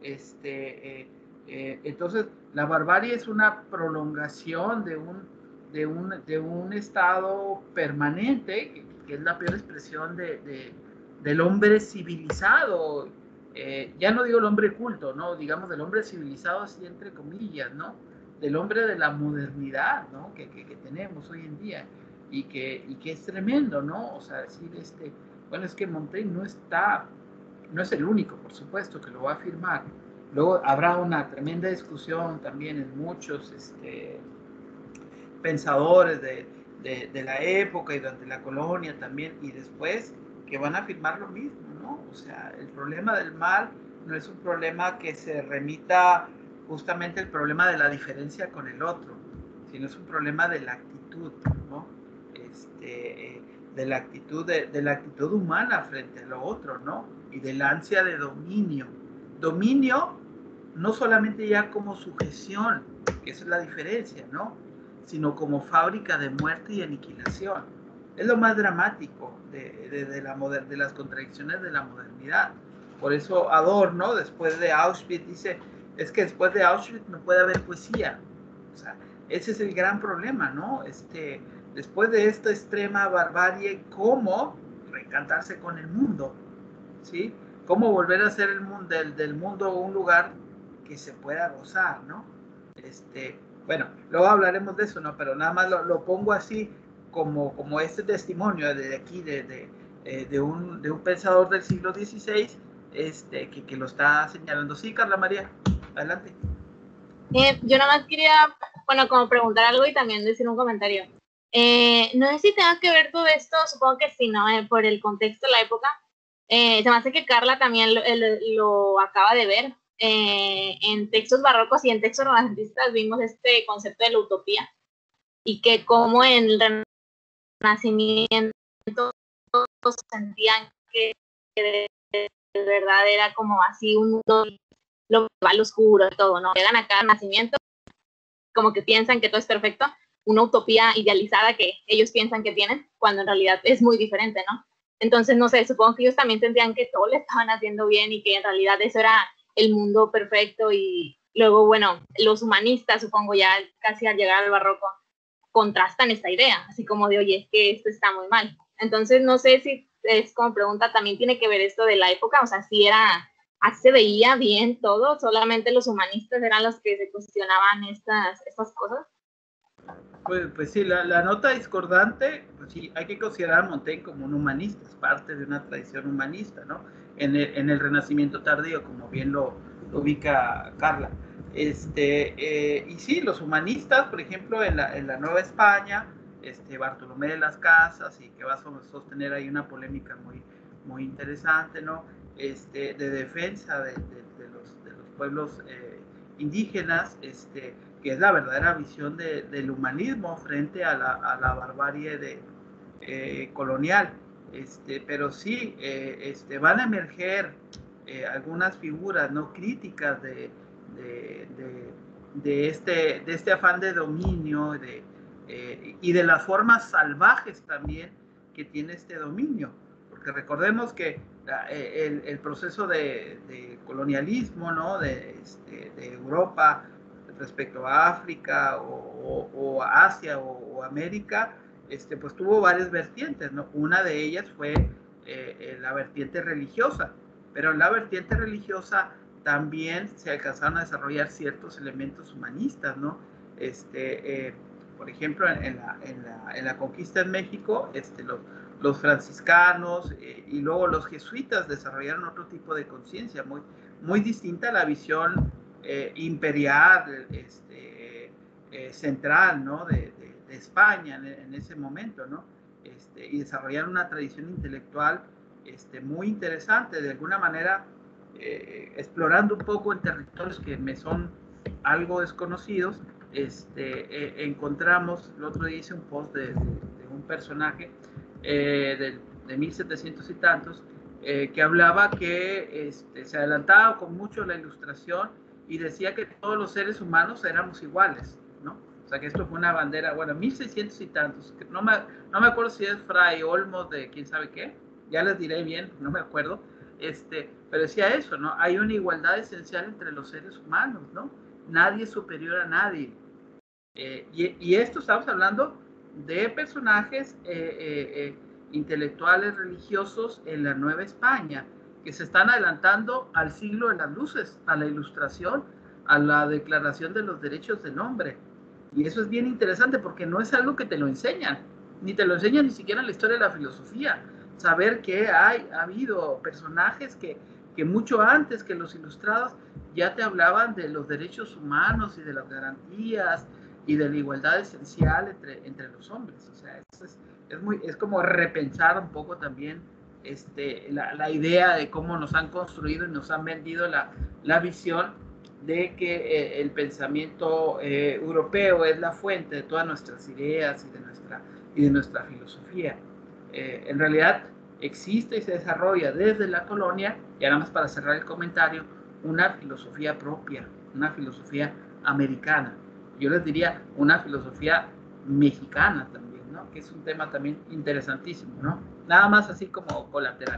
Este, eh, eh, entonces, la barbarie es una prolongación de un, de un, de un estado permanente, que, que es la peor expresión de, de, del hombre civilizado. Eh, ya no digo el hombre culto, ¿no? Digamos del hombre civilizado, así entre comillas, ¿no? Del hombre de la modernidad, ¿no? Que, que, que tenemos hoy en día y que, y que es tremendo, ¿no? O sea, decir, este, bueno, es que Montaigne no está, no es el único, por supuesto, que lo va a afirmar. Luego habrá una tremenda discusión también en muchos este, pensadores de, de, de la época y durante la colonia también, y después que van a afirmar lo mismo, ¿no? O sea, el problema del mal no es un problema que se remita justamente al problema de la diferencia con el otro, sino es un problema de la actitud, ¿no? Este, de la actitud, de, de la actitud humana frente a lo otro, ¿no? Y del ansia de dominio. Dominio no solamente ya como sujeción, que esa es la diferencia, ¿no? Sino como fábrica de muerte y aniquilación. Es lo más dramático de, de, de, la moder de las contradicciones de la modernidad. Por eso Adorno, después de Auschwitz, dice, es que después de Auschwitz no puede haber poesía. O sea, ese es el gran problema, ¿no? Este, después de esta extrema barbarie, ¿cómo reencantarse con el mundo? ¿Sí? ¿Cómo volver a hacer el mundo, del, del mundo un lugar que se pueda gozar, ¿no? Este, bueno, luego hablaremos de eso, ¿no? Pero nada más lo, lo pongo así como, como este testimonio de aquí, de, de, eh, de, un, de un pensador del siglo dieciséis este, que, que lo está señalando. Sí, Carla María, adelante. Eh, yo nada más quería, bueno, como preguntar algo y también decir un comentario. Eh, no sé si tenga que ver todo esto, supongo que sí, ¿no? Eh, por el contexto de la época. Eh, se me hace que Carla también lo, lo, lo acaba de ver. Eh, en textos barrocos y en textos renacentistas vimos este concepto de la utopía y que como en el Renacimiento todos sentían que de, de, de verdad era como así un mundo, lo va al oscuro y todo, ¿no? Llegan acá al Renacimiento como que piensan que todo es perfecto, una utopía idealizada que ellos piensan que tienen, cuando en realidad es muy diferente, ¿no? Entonces, no sé, supongo que ellos también tendrían que todo lo estaban haciendo bien y que en realidad eso era el mundo perfecto. Y luego, bueno, los humanistas, supongo ya casi al llegar al barroco, contrastan esta idea, así como de, oye, es que esto está muy mal. Entonces, no sé si es como pregunta, también tiene que ver esto de la época, o sea, si era, así se veía bien todo, solamente los humanistas eran los que se cuestionaban estas, estas cosas. Pues, pues sí, la, la nota discordante, pues sí, hay que considerar a Montaigne como un humanista, es parte de una tradición humanista, ¿no? En el, en el Renacimiento tardío, como bien lo, lo ubica Carla. Este, eh, y sí, los humanistas, por ejemplo, en la, en la Nueva España, este, Bartolomé de las Casas, y que va a sostener ahí una polémica muy, muy interesante, ¿no? Este, de defensa de, de, de, los, de los pueblos eh, indígenas, este, que es la verdadera visión de, del humanismo frente a la, a la barbarie de, eh, colonial. Este, pero sí, eh, este, van a emerger eh, algunas figuras no críticas de, de, de, de, este, de este afán de dominio de, eh, y de las formas salvajes también que tiene este dominio. Porque recordemos que eh, el, el proceso de, de colonialismo, ¿no? de, este, de Europa respecto a África o, o, o a Asia o, o América, este, pues tuvo varias vertientes, ¿no? Una de ellas fue eh, la vertiente religiosa, pero en la vertiente religiosa también se alcanzaron a desarrollar ciertos elementos humanistas, ¿no? Este, eh, por ejemplo, en la, en, la, en la conquista en México, este, los, los franciscanos eh, y luego los jesuitas desarrollaron otro tipo de conciencia muy, muy distinta a la visión eh, imperial, este, eh, central, ¿no? de, de, de España en, en, ese momento, ¿no? Este, y desarrollaron una tradición intelectual este, muy interesante, de alguna manera eh, explorando un poco en territorios que me son algo desconocidos. Este, eh, encontramos, el otro día hice un post de, de, de un personaje eh, de, de mil setecientos y tantos, eh, que hablaba que este, se adelantaba con mucho la ilustración y decía que todos los seres humanos éramos iguales, ¿no? O sea, que esto fue una bandera, bueno, mil seiscientos y tantos, que no, me, no me acuerdo si es Fray Olmos de quién sabe qué, ya les diré bien, no me acuerdo, este, pero decía eso, ¿no? Hay una igualdad esencial entre los seres humanos, ¿no? Nadie es superior a nadie. Eh, y, y esto estamos hablando de personajes eh, eh, eh, intelectuales religiosos en la Nueva España, que se están adelantando al siglo de las luces, a la ilustración, a la declaración de los derechos del hombre. Y eso es bien interesante porque no es algo que te lo enseñan, ni te lo enseñan ni siquiera en la historia de la filosofía. Saber que hay, ha habido personajes que, que mucho antes que los ilustrados ya te hablaban de los derechos humanos y de las garantías y de la igualdad esencial entre, entre los hombres. O sea, es, es, es, muy, es como repensar un poco también este, la, la idea de cómo nos han construido y nos han vendido la, la visión de que eh, el pensamiento eh, europeo es la fuente de todas nuestras ideas y de nuestra, y de nuestra filosofía. Eh, en realidad existe y se desarrolla desde la colonia, y ahora más para cerrar el comentario, una filosofía propia, una filosofía americana. Yo les diría una filosofía mexicana también, ¿no? Que es un tema también interesantísimo, ¿no? Nada más así como colateral.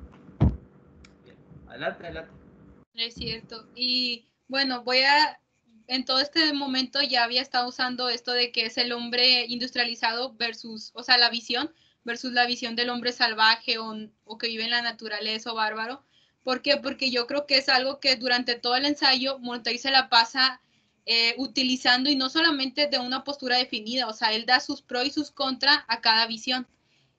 Bien. Adelante, adelante. Es cierto. Y bueno, voy a, en todo este momento ya había estado usando esto de que es el hombre industrializado versus, o sea, la visión versus la visión del hombre salvaje o, o que vive en la naturaleza o bárbaro. ¿Por qué? Porque yo creo que es algo que durante todo el ensayo Montaigne se la pasa eh, utilizando y no solamente de una postura definida, o sea, él da sus pros y sus contras a cada visión.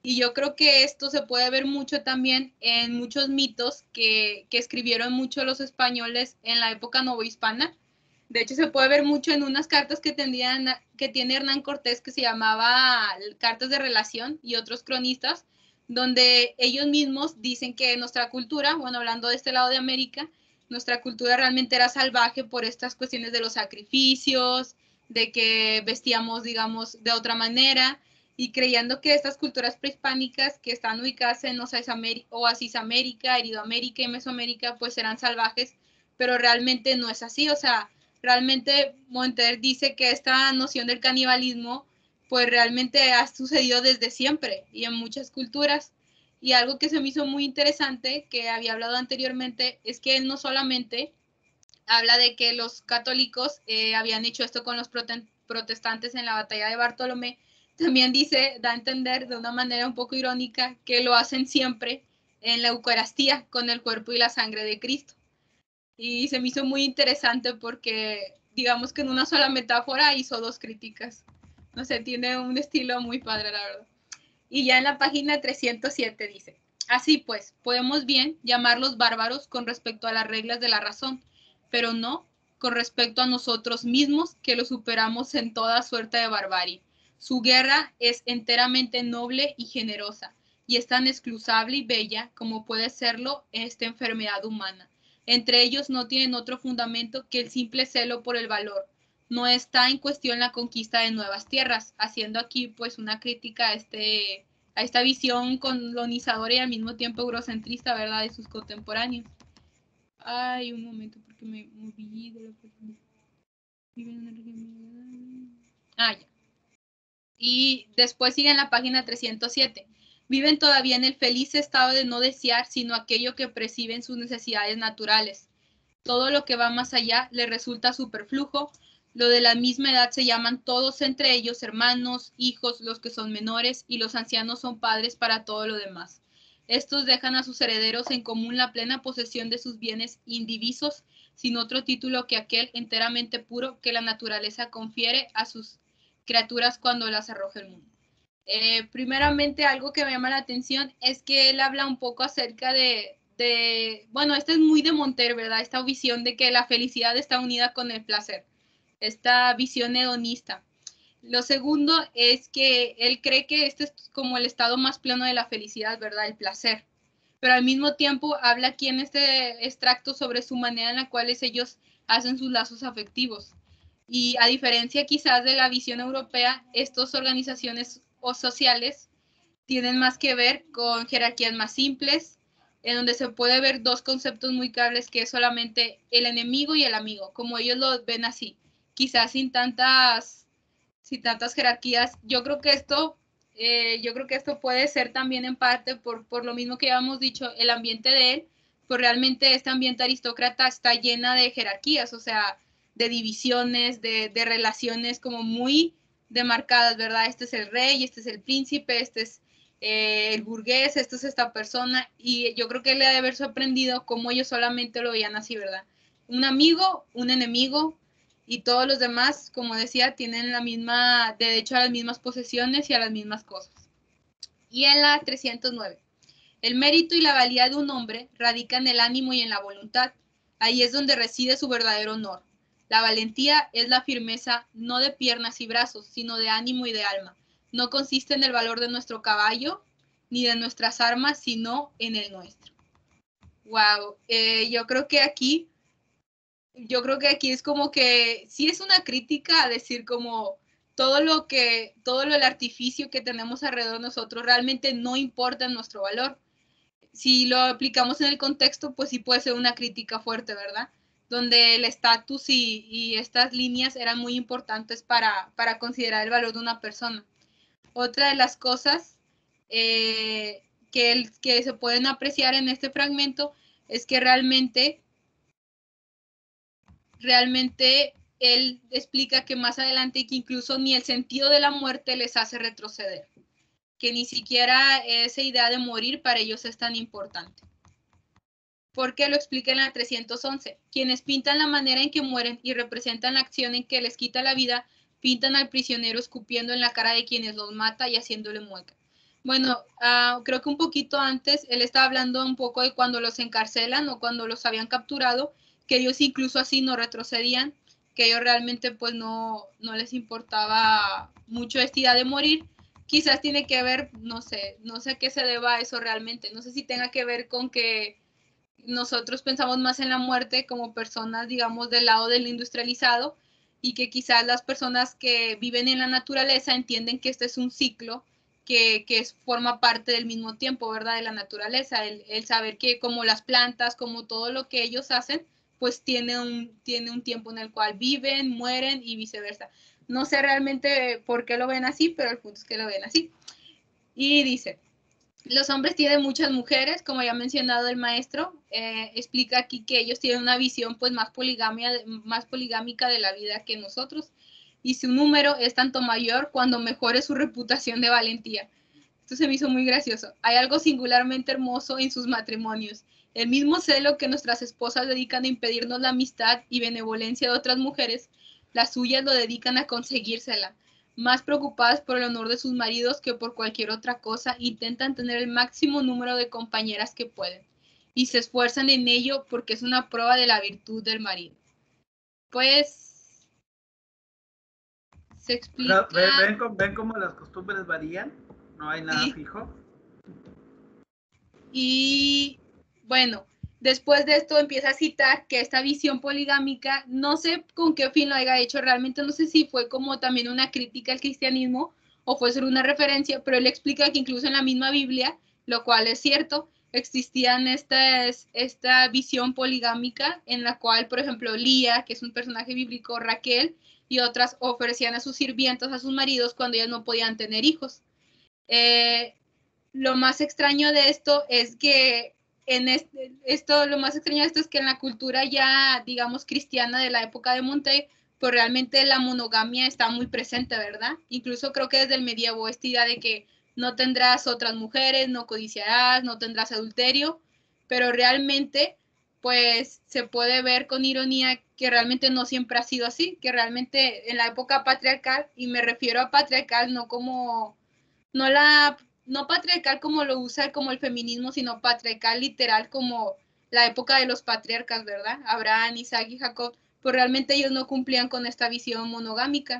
Y yo creo que esto se puede ver mucho también en muchos mitos que, que escribieron mucho los españoles en la época novohispana. De hecho, se puede ver mucho en unas cartas que, tendrían, que tiene Hernán Cortés, que se llamaba Cartas de Relación, y otros cronistas, donde ellos mismos dicen que nuestra cultura, bueno, hablando de este lado de América, nuestra cultura realmente era salvaje por estas cuestiones de los sacrificios, de que vestíamos, digamos, de otra manera, y creyendo que estas culturas prehispánicas que están ubicadas en Oasis América, Eridoamérica y Mesoamérica, pues eran salvajes, pero realmente no es así. O sea, realmente Monter dice que esta noción del canibalismo pues realmente ha sucedido desde siempre y en muchas culturas. Y algo que se me hizo muy interesante, que había hablado anteriormente, es que él no solamente habla de que los católicos eh, habían hecho esto con los protestantes en la batalla de Bartolomé, también dice, da a entender de una manera un poco irónica, que lo hacen siempre en la Eucaristía con el cuerpo y la sangre de Cristo. Y se me hizo muy interesante porque, digamos que en una sola metáfora hizo dos críticas. No sé, tiene un estilo muy padre, la verdad. Y ya en la página trescientos siete dice, así pues, podemos bien llamarlos bárbaros con respecto a las reglas de la razón, pero no con respecto a nosotros mismos, que lo superamos en toda suerte de barbarie. Su guerra es enteramente noble y generosa, y es tan exclusable y bella como puede serlo esta enfermedad humana. Entre ellos no tienen otro fundamento que el simple celo por el valor. No está en cuestión la conquista de nuevas tierras, haciendo aquí pues una crítica a, este, a esta visión colonizadora y al mismo tiempo eurocentrista, ¿verdad?, de sus contemporáneos. Ay, un momento, porque me moví de la página. Ah, ya. Y después sigue en la página trescientos siete. Viven todavía en el feliz estado de no desear sino aquello que perciben sus necesidades naturales. Todo lo que va más allá les resulta superfluo. Lo de la misma edad se llaman todos entre ellos hermanos, hijos, los que son menores, y los ancianos son padres para todo lo demás. Estos dejan a sus herederos en común la plena posesión de sus bienes indivisos, sin otro título que aquel enteramente puro que la naturaleza confiere a sus criaturas cuando las arroja el mundo. Eh, primeramente, algo que me llama la atención es que él habla un poco acerca de, de, bueno, esto es muy de Monter, ¿verdad? Esta visión de que la felicidad está unida con el placer, esta visión hedonista. Lo segundo es que él cree que este es como el estado más pleno de la felicidad, ¿verdad? El placer. Pero al mismo tiempo habla aquí en este extracto sobre su manera en la cual ellos hacen sus lazos afectivos. Y a diferencia quizás de la visión europea, estas organizaciones o sociales tienen más que ver con jerarquías más simples, en donde se puede ver dos conceptos muy claves, que es solamente el enemigo y el amigo, como ellos lo ven así, quizás sin tantas, sin tantas jerarquías. Yo creo que esto, eh, yo creo que esto puede ser también en parte por, por lo mismo que ya hemos dicho, el ambiente de él, pues realmente este ambiente aristócrata está llena de jerarquías, o sea, de divisiones, de, de relaciones como muy demarcadas, ¿verdad? Este es el rey, este es el príncipe, este es eh, el burgués, esto es esta persona, y yo creo que él le ha de haber sorprendido cómo ellos solamente lo veían así, ¿verdad? Un amigo, un enemigo, y todos los demás, como decía, tienen la misma, derecho a las mismas posesiones y a las mismas cosas. Y en la trescientos nueve, el mérito y la valía de un hombre radican en el ánimo y en la voluntad. Ahí es donde reside su verdadero honor. La valentía es la firmeza no de piernas y brazos, sino de ánimo y de alma. No consiste en el valor de nuestro caballo ni de nuestras armas, sino en el nuestro. Wow, eh, yo creo que aquí, yo creo que aquí es como que sí es una crítica a decir como todo lo que, todo lo el artificio que tenemos alrededor de nosotros realmente no importa en nuestro valor. Si lo aplicamos en el contexto, pues sí puede ser una crítica fuerte, ¿verdad? Donde el estatus y, y estas líneas eran muy importantes para, para considerar el valor de una persona. Otra de las cosas eh, que, el, que se pueden apreciar en este fragmento es que realmente, realmente él explica que más adelante que incluso ni el sentido de la muerte les hace retroceder, que ni siquiera esa idea de morir para ellos es tan importante. Porque lo explica en la trescientos once. Quienes pintan la manera en que mueren y representan la acción en que les quita la vida, pintan al prisionero escupiendo en la cara de quienes los mata y haciéndole mueca. Bueno, uh, creo que un poquito antes él estaba hablando un poco de cuando los encarcelan o cuando los habían capturado, que ellos incluso así no retrocedían, que ellos realmente pues no, no les importaba mucho esta idea de morir. Quizás tiene que ver, no sé, no sé a qué se deba eso realmente, no sé si tenga que ver con que nosotros pensamos más en la muerte como personas, digamos, del lado del industrializado, y que quizás las personas que viven en la naturaleza entienden que este es un ciclo que, que es, forma parte del mismo tiempo, ¿verdad? De la naturaleza, el, el saber que como las plantas, como todo lo que ellos hacen, pues tiene un, tiene un tiempo en el cual viven, mueren y viceversa. No sé realmente por qué lo ven así, pero el punto es que lo ven así. Y dice, los hombres tienen muchas mujeres, como ya ha mencionado el maestro, eh, explica aquí que ellos tienen una visión pues más, poligamia, más poligámica de la vida que nosotros, y su número es tanto mayor cuando mejor es su reputación de valentía. Esto se me hizo muy gracioso. Hay algo singularmente hermoso en sus matrimonios. El mismo celo que nuestras esposas dedican a impedirnos la amistad y benevolencia de otras mujeres, las suyas lo dedican a conseguírsela. Más preocupadas por el honor de sus maridos que por cualquier otra cosa, intentan tener el máximo número de compañeras que pueden y se esfuerzan en ello porque es una prueba de la virtud del marido. Pues se explica... ¿Ven, ven, ven cómo las costumbres varían? No hay nada sí. fijo. Y bueno, después de esto empieza a citar que esta visión poligámica, no sé con qué fin lo haya hecho, realmente no sé si fue como también una crítica al cristianismo o fue solo una referencia, pero él explica que incluso en la misma Biblia, lo cual es cierto, existían estas, esta visión poligámica en la cual, por ejemplo, Lía, que es un personaje bíblico, Raquel y otras ofrecían a sus sirvientas a sus maridos cuando ellas no podían tener hijos. Eh, lo más extraño de esto es que en este, esto, lo más extraño de esto es que en la cultura ya, digamos, cristiana de la época de Montaigne, pues realmente la monogamia está muy presente, ¿verdad? Incluso creo que desde el medievo esta idea de que no tendrás otras mujeres, no codiciarás, no tendrás adulterio, pero realmente, pues se puede ver con ironía que realmente no siempre ha sido así, que realmente en la época patriarcal, y me refiero a patriarcal no como, no la no patriarcal como lo usa como el feminismo, sino patriarcal literal como la época de los patriarcas, ¿verdad? Abraham, Isaac y Jacob, pues realmente ellos no cumplían con esta visión monogámica.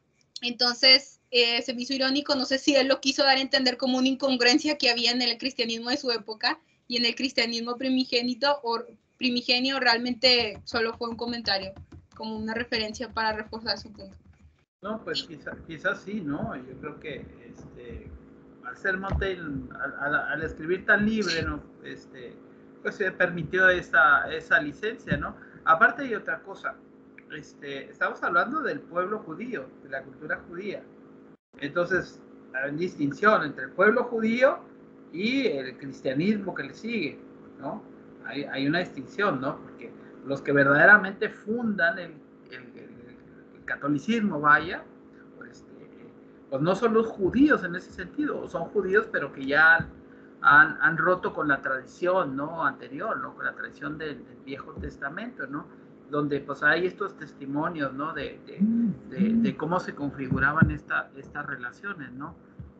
Entonces, eh, se me hizo irónico, no sé si él lo quiso dar a entender como una incongruencia que había en el cristianismo de su época y en el cristianismo primigénito o primigenio, realmente solo fue un comentario, como una referencia para reforzar su punto. No, pues quizás quizá sí, ¿no? Yo creo que este, al ser Montaigne, al, al, al escribir tan libre, ¿no? Este, pues se permitió esa, esa licencia, ¿no? Aparte hay otra cosa, este, estamos hablando del pueblo judío, de la cultura judía. Entonces, hay distinción entre el pueblo judío y el cristianismo que le sigue, ¿no? Hay, hay una distinción, ¿no? Porque los que verdaderamente fundan el, el, el catolicismo, vaya, pues, este, pues no son los judíos en ese sentido, son judíos pero que ya han, han roto con la tradición, ¿no? Anterior, ¿no? Con la tradición del, del Viejo Testamento, ¿no? Donde pues hay estos testimonios, ¿no? De, de, de, de cómo se configuraban esta, estas relaciones, ¿no?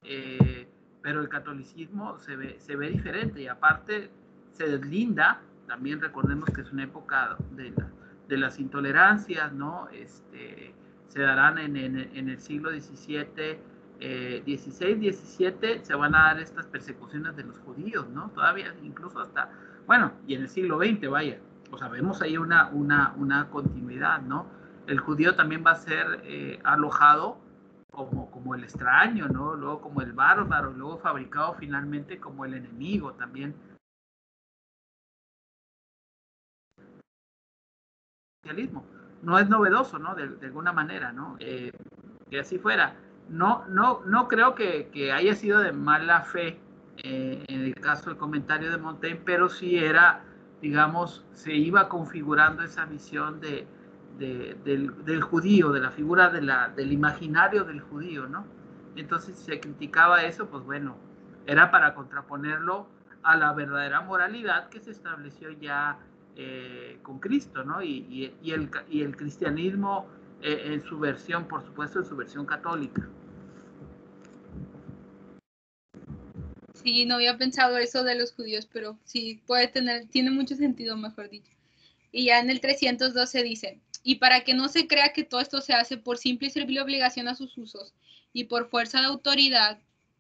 Eh, pero el catolicismo se ve, se ve diferente y aparte se deslinda, también recordemos que es una época de, la, de las intolerancias, ¿no? Este, se darán en, en, en el siglo diecisiete, eh, dieciséis, diecisiete, se van a dar estas persecuciones de los judíos, ¿no? Todavía, incluso hasta, bueno, y en el siglo veinte, vaya, o sea, vemos ahí una, una, una continuidad, ¿no? El judío también va a ser eh, alojado como, como el extraño, ¿no? Luego como el bárbaro, luego fabricado finalmente como el enemigo también. No es novedoso, ¿no? De, de alguna manera, ¿no? Eh, que así fuera. No, no, no creo que, que haya sido de mala fe eh, en el caso del comentario de Montaigne, pero sí era, digamos, se iba configurando esa visión de, de, del, del judío, de la figura de la, del imaginario del judío, ¿no? Entonces, si se criticaba eso, pues bueno, era para contraponerlo a la verdadera moralidad que se estableció ya eh, con Cristo, ¿no? Y, y, y, el, y el cristianismo eh, en su versión, por supuesto, en su versión católica. Sí, no había pensado eso de los judíos, pero sí, puede tener, tiene mucho sentido, mejor dicho. Y ya en el trescientos doce dice, y para que no se crea que todo esto se hace por simple y servil obligación a sus usos y por fuerza de autoridad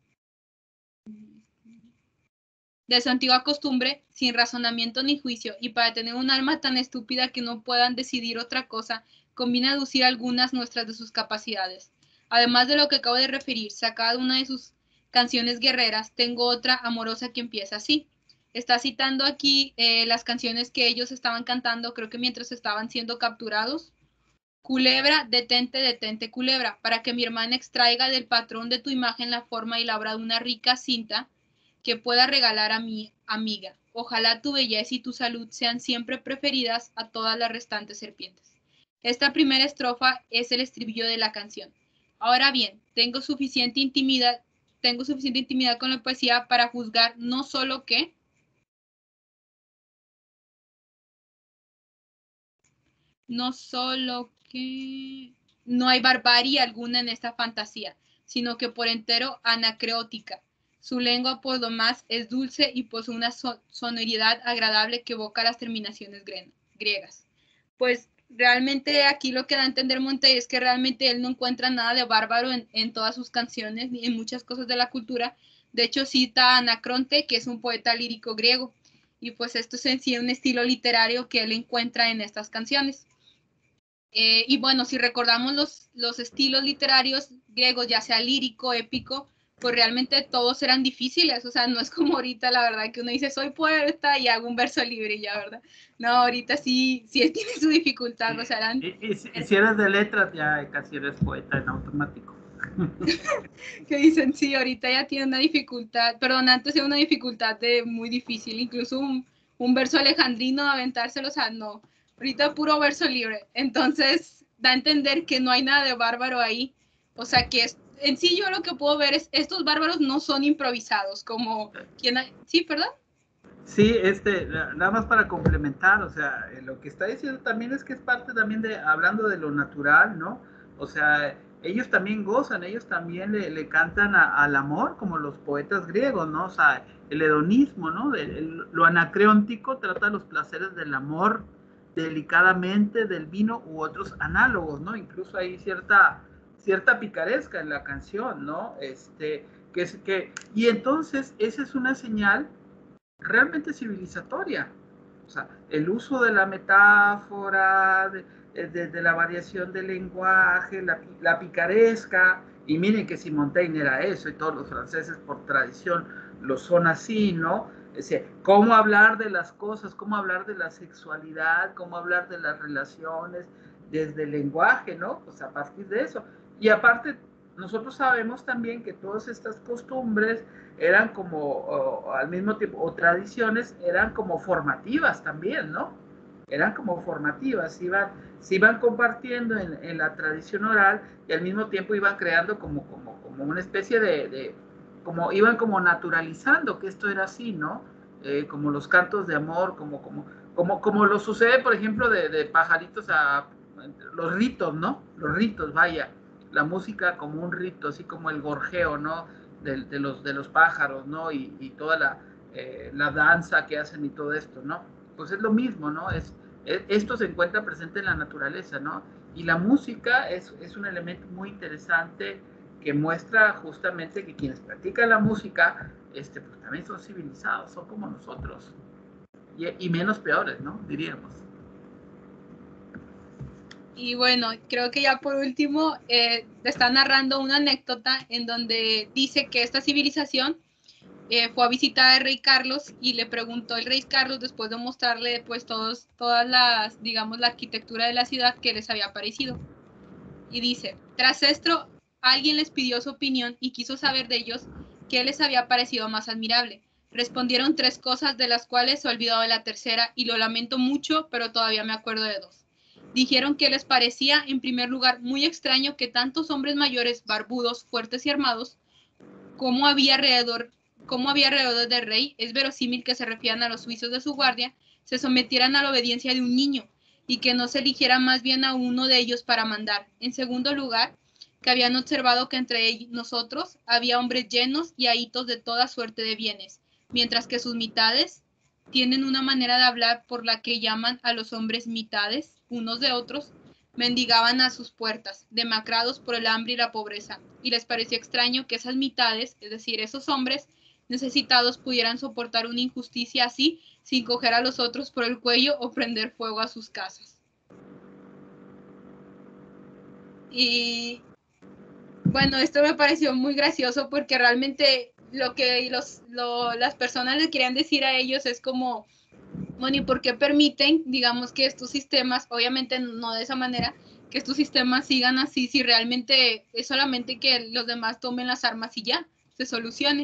de su antigua costumbre, sin razonamiento ni juicio, y para tener un alma tan estúpida que no puedan decidir otra cosa, conviene aducir algunas nuestras de sus capacidades. Además de lo que acabo de referir, sacada una de sus canciones guerreras, tengo otra amorosa que empieza así. Está citando aquí eh, las canciones que ellos estaban cantando, creo que mientras estaban siendo capturados. Culebra, detente, detente, culebra, para que mi hermana extraiga del patrón de tu imagen la forma y la obra de una rica cinta que pueda regalar a mi amiga. Ojalá tu belleza y tu salud sean siempre preferidas a todas las restantes serpientes. Esta primera estrofa es el estribillo de la canción. Ahora bien, tengo suficiente intimidad, tengo suficiente intimidad con la poesía para juzgar no solo que no solo que no hay barbarie alguna en esta fantasía, sino que por entero anacreótica. Su lengua por lo más es dulce y posee una so sonoridad agradable que evoca las terminaciones griegas. Pues realmente aquí lo que da a entender Monteil es que realmente él no encuentra nada de bárbaro en, en todas sus canciones ni en muchas cosas de la cultura. De hecho cita a Anacronte, que es un poeta lírico griego, y pues esto es en sí un estilo literario que él encuentra en estas canciones. Eh, y bueno, si recordamos los, los estilos literarios griegos, ya sea lírico, épico, pues realmente todos eran difíciles, o sea, no es como ahorita, la verdad, que uno dice, soy poeta y hago un verso libre y ya, ¿verdad? No, ahorita sí, sí tiene su dificultad, o sea, eran... Y, y, y si eres de letras, ya casi eres poeta en automático. Que dicen, sí, ahorita ya tiene una dificultad, perdón, antes era una dificultad de muy difícil, incluso un, un verso alejandrino, aventárselo, o sea, no, ahorita puro verso libre, entonces da a entender que no hay nada de bárbaro ahí, o sea que es, en sí yo lo que puedo ver es, estos bárbaros no son improvisados, como quien hay, sí, ¿verdad? Sí, este, nada más para complementar, o sea, lo que está diciendo también es que es parte también de, hablando de lo natural, ¿no? O sea, ellos también gozan, ellos también le, le cantan a, al amor, como los poetas griegos, ¿no? O sea, el hedonismo, ¿no? El, el, lo anacreóntico trata los placeres del amor delicadamente, del vino u otros análogos, ¿no? Incluso hay cierta, cierta picaresca en la canción, ¿no? Este, que es que, y entonces esa es una señal realmente civilizatoria. O sea, el uso de la metáfora, de, de, de la variación del lenguaje, la, la picaresca, y miren que si Montaigne era eso, y todos los franceses por tradición lo son así, ¿no? Es decir, cómo hablar de las cosas, cómo hablar de la sexualidad, cómo hablar de las relaciones, desde el lenguaje, ¿no? Pues a partir de eso. Y aparte, nosotros sabemos también que todas estas costumbres eran como, o, al mismo tiempo, o tradiciones, eran como formativas también, ¿no? Eran como formativas, iban, se iban compartiendo en, en la tradición oral y al mismo tiempo iban creando como, como, como una especie de, de, como iban como naturalizando que esto era así, ¿no? Eh, como los cantos de amor, como, como, como, como lo sucede, por ejemplo, de, de pajaritos a los ritos, ¿no? Los ritos, vaya, la música como un rito, así como el gorjeo, ¿no? De, de, los, de los pájaros, ¿no? Y, y toda la, eh, la danza que hacen y todo esto, ¿no? Pues es lo mismo, ¿no? Es, es, esto se encuentra presente en la naturaleza, ¿no? Y la música es, es un elemento muy interesante que muestra justamente que quienes practican la música, este, pues también son civilizados, son como nosotros. Y, y menos peores, ¿no? Diríamos. Y bueno, creo que ya por último eh, está narrando una anécdota en donde dice que esta civilización eh, fue a visitar al rey Carlos y le preguntó el rey Carlos, después de mostrarle pues todos, todas las, digamos, la arquitectura de la ciudad, que les había parecido. Y dice, tras esto, alguien les pidió su opinión y quiso saber de ellos qué les había parecido más admirable. Respondieron tres cosas, de las cuales se olvidó de la tercera y lo lamento mucho, pero todavía me acuerdo de dos. Dijeron que les parecía, en primer lugar, muy extraño que tantos hombres mayores, barbudos, fuertes y armados, como había alrededor, como había alrededor del rey, es verosímil que se refieran a los suizos de su guardia, se sometieran a la obediencia de un niño, y que no se eligiera más bien a uno de ellos para mandar. En segundo lugar, que habían observado que entre nosotros había hombres llenos y ahitos de toda suerte de bienes, mientras que sus mitades tienen una manera de hablar por la que llaman a los hombres mitades, unos de otros, mendigaban a sus puertas, demacrados por el hambre y la pobreza, y les pareció extraño que esas mitades, es decir, esos hombres necesitados, pudieran soportar una injusticia así, sin coger a los otros por el cuello o prender fuego a sus casas. Y bueno, esto me pareció muy gracioso porque realmente lo que los, lo, las personas le querían decir a ellos es como, bueno, ¿y por qué permiten, digamos, que estos sistemas, obviamente no de esa manera, que estos sistemas sigan así si realmente es solamente que los demás tomen las armas y ya, se solucione?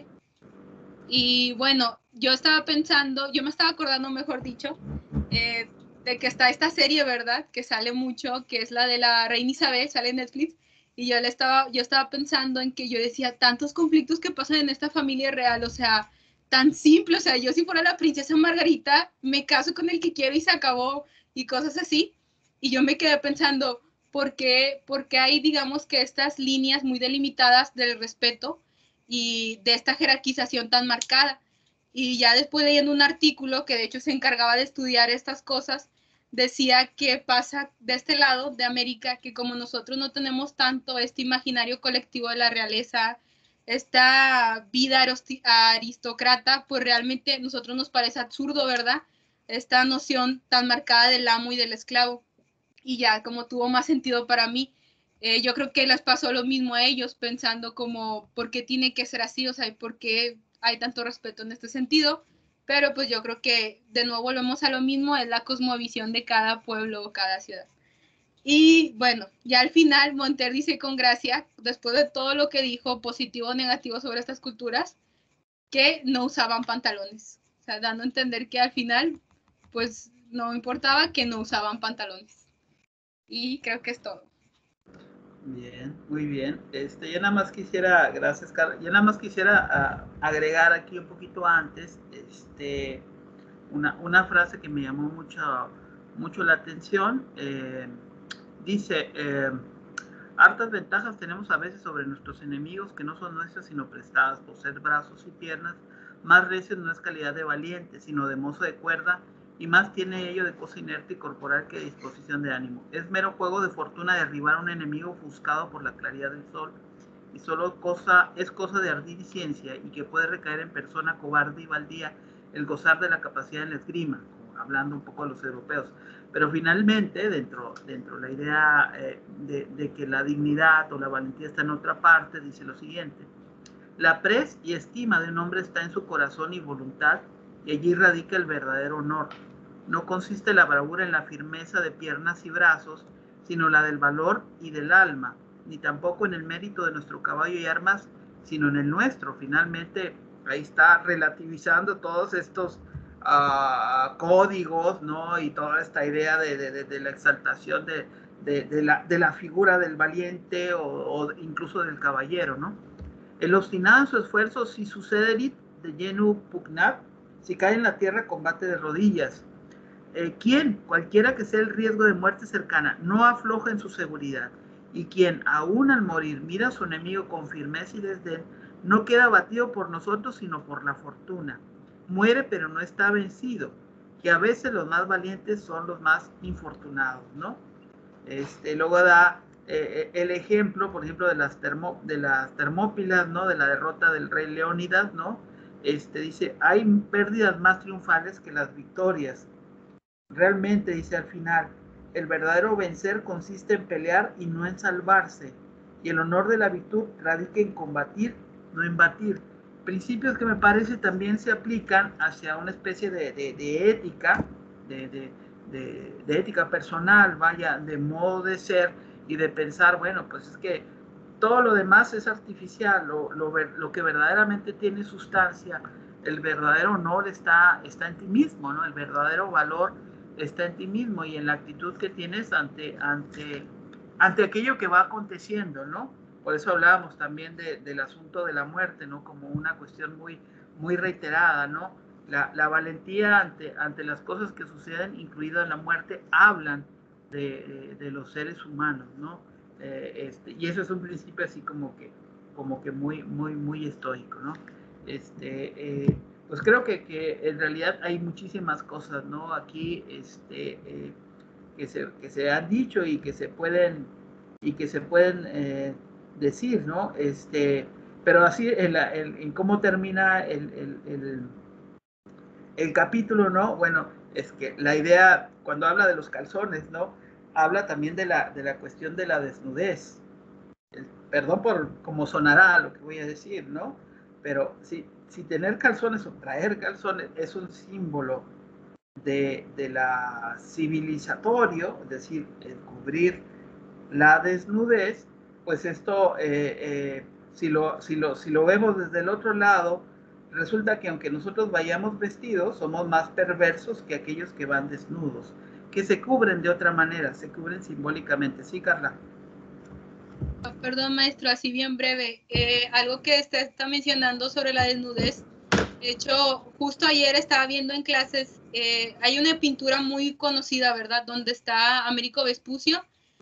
Y bueno, yo estaba pensando, yo me estaba acordando, mejor dicho, eh, de que está esta serie, ¿verdad? Que sale mucho, que es la de la Reina Isabel, sale en Netflix. Y yo le estaba, yo estaba pensando en que yo decía, tantos conflictos que pasan en esta familia real, o sea, tan simple, o sea, yo si fuera la princesa Margarita, me caso con el que quiero y se acabó, y cosas así. Y yo me quedé pensando, ¿por qué, por qué hay, digamos, que estas líneas muy delimitadas del respeto y de esta jerarquización tan marcada? Y ya después leyendo un artículo que de hecho se encargaba de estudiar estas cosas, decía que pasa de este lado de América, que como nosotros no tenemos tanto este imaginario colectivo de la realeza, esta vida aristócrata, pues realmente a nosotros nos parece absurdo, ¿verdad? Esta noción tan marcada del amo y del esclavo. Y ya como tuvo más sentido para mí, eh, yo creo que les pasó lo mismo a ellos, pensando como, ¿por qué tiene que ser así? O sea, ¿por qué hay tanto respeto en este sentido? Pero pues yo creo que de nuevo volvemos a lo mismo, es la cosmovisión de cada pueblo o cada ciudad. Y bueno, ya al final Monter dice con gracia, después de todo lo que dijo positivo o negativo sobre estas culturas, que no usaban pantalones. O sea, dando a entender que al final, pues no importaba que no usaban pantalones. Y creo que es todo. Bien, muy bien. Este, yo nada más quisiera, gracias, Carla. Yo nada más quisiera uh, agregar aquí un poquito antes, este, una, una frase que me llamó mucho, mucho la atención. Eh, dice, eh, hartas ventajas tenemos a veces sobre nuestros enemigos que no son nuestras sino prestadas. Poseer brazos y piernas más recios no es calidad de valiente, sino de mozo de cuerda, y más tiene ello de cosa inerte y corporal que de disposición de ánimo. Es mero juego de fortuna derribar a un enemigo ofuscado por la claridad del sol, y solo cosa, es cosa de ardid y ciencia, y que puede recaer en persona cobarde y baldía el gozar de la capacidad en la esgrima, hablando un poco de los europeos. Pero finalmente, dentro, dentro de la idea eh, de, de que la dignidad o la valentía está en otra parte, dice lo siguiente: la prez y estima de un hombre está en su corazón y voluntad, y allí radica el verdadero honor. No consiste la bravura en la firmeza de piernas y brazos, sino la del valor y del alma, ni tampoco en el mérito de nuestro caballo y armas, sino en el nuestro. Finalmente, ahí está relativizando todos estos uh, códigos, ¿no? Y toda esta idea de, de, de, de la exaltación de, de, de, la, de la figura del valiente o, o incluso del caballero, ¿no? El obstinado en su esfuerzo, si sucederit de lleno pugnat, si cae en la tierra, combate de rodillas. Eh, quien, cualquiera que sea el riesgo de muerte cercana, no afloja en su seguridad, y quien, aún al morir, mira a su enemigo con firmeza y desdén, no queda abatido por nosotros, sino por la fortuna. Muere, pero no está vencido, que a veces los más valientes son los más infortunados, ¿no? Este, luego da eh, el ejemplo, por ejemplo, de las, termo, de las Termópilas, ¿no? De la derrota del rey Leónidas, ¿no? Este, dice, hay pérdidas más triunfales que las victorias. Realmente, dice al final, el verdadero vencer consiste en pelear y no en salvarse. Y el honor de la virtud radica en combatir, no en batir. Principios que me parece también se aplican hacia una especie de, de, de ética, de, de De, de ética personal, vaya, de modo de ser y de pensar, bueno, pues es que todo lo demás es artificial, lo, lo, lo que verdaderamente tiene sustancia, el verdadero honor está, está en ti mismo, ¿no? El verdadero valor está en ti mismo y en la actitud que tienes ante, ante, ante aquello que va aconteciendo, ¿no? Por eso hablábamos también de, del asunto de la muerte, ¿no? Como una cuestión muy, muy reiterada, ¿no? La, la valentía ante, ante las cosas que suceden, incluida la muerte, hablan de, de, de los seres humanos, ¿no? Eh, este, y eso es un principio así como que, como que muy, muy, muy estoico, ¿no? Este, eh, pues creo que, que en realidad hay muchísimas cosas, ¿no? Aquí, este, eh, que, se, que se han dicho y que se pueden, y que se pueden eh, decir, ¿no? Este, pero así en, la, en, en cómo termina el, el, el, el capítulo, ¿no? Bueno, es que la idea, cuando habla de los calzones, ¿no? Habla también de la, de la cuestión de la desnudez. El, perdón por cómo sonará lo que voy a decir, ¿no? Pero si, si tener calzones o traer calzones es un símbolo de, de la civilizatorio, es decir, el cubrir la desnudez, pues esto, eh, eh, si, lo, si, lo, si lo vemos desde el otro lado, resulta que aunque nosotros vayamos vestidos, somos más perversos que aquellos que van desnudos, que se cubren de otra manera, se cubren simbólicamente. Sí, Carla. Perdón, maestro, así bien breve. Eh, algo que usted está mencionando sobre la desnudez. De hecho, justo ayer estaba viendo en clases, eh, hay una pintura muy conocida, ¿verdad? Donde está Américo Vespucio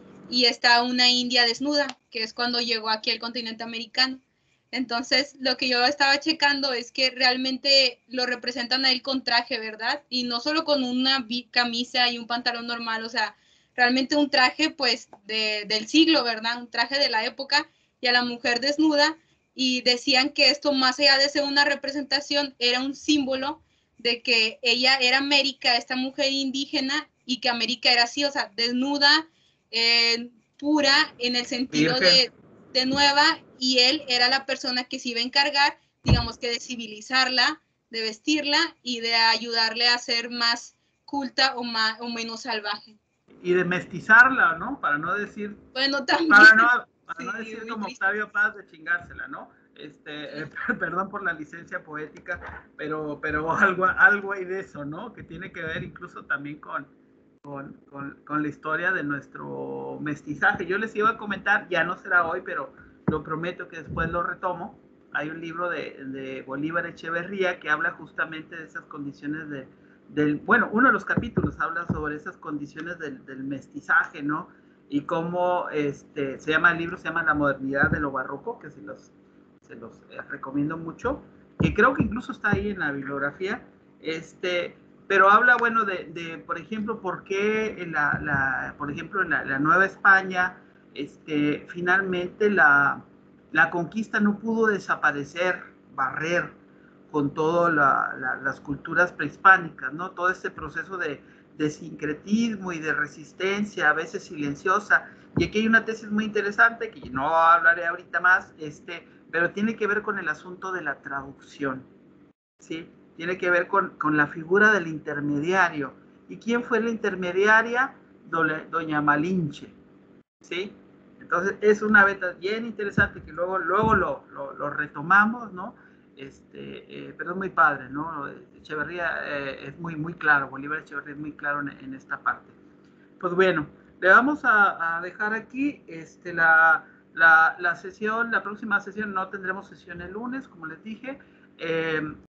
y está una india desnuda, que es cuando llegó aquí al continente americano. Entonces, lo que yo estaba checando es que realmente lo representan a él con traje, ¿verdad? Y no solo con una camisa y un pantalón normal, o sea, realmente un traje, pues, de, del siglo, ¿verdad? Un traje de la época, y a la mujer desnuda, y decían que esto, más allá de ser una representación, era un símbolo de que ella era América, esta mujer indígena, y que América era así, o sea, desnuda, eh, pura, en el sentido de, de nueva, y él era la persona que se iba a encargar, digamos que de civilizarla, de vestirla y de ayudarle a ser más culta o, más, o menos salvaje. Y de mestizarla, ¿no? Para no decir... Bueno, también. Para no, para sí, no decir como triste. Octavio Paz de chingársela, ¿no? Este, sí. eh, perdón por la licencia poética, pero, pero algo, algo hay de eso, ¿no? Que tiene que ver incluso también con, con, con, con la historia de nuestro mestizaje. Yo les iba a comentar, ya no será hoy, pero lo prometo que después lo retomo. Hay un libro de, de Bolívar Echeverría que habla justamente de esas condiciones de, del, bueno, uno de los capítulos habla sobre esas condiciones del, del mestizaje, ¿no? Y cómo este, se llama el libro, se llama La modernidad de lo barroco, que se los, se los eh, recomiendo mucho, que creo que incluso está ahí en la bibliografía, este, pero habla, bueno, de, de por ejemplo, por qué, en la, la, por ejemplo, en la, la Nueva España, este, finalmente la, la conquista no pudo desaparecer, barrer con todas la, la, las culturas prehispánicas, ¿no? Todo este proceso de, de sincretismo y de resistencia, a veces silenciosa. Y aquí hay una tesis muy interesante, que no hablaré ahorita más, este, pero tiene que ver con el asunto de la traducción, ¿sí? Tiene que ver con, con la figura del intermediario. ¿Y quién fue la intermediaria? Doña, Doña Malinche, ¿sí? Entonces es una beta bien interesante que luego, luego lo, lo, lo retomamos, ¿no? Este, eh, pero es muy padre, ¿no? Echeverría eh, es muy, muy claro, Bolívar Echeverría es muy claro en, en esta parte. Pues bueno, le vamos a, a dejar aquí este, la, la, la sesión, la próxima sesión no tendremos sesión el lunes, como les dije. Eh,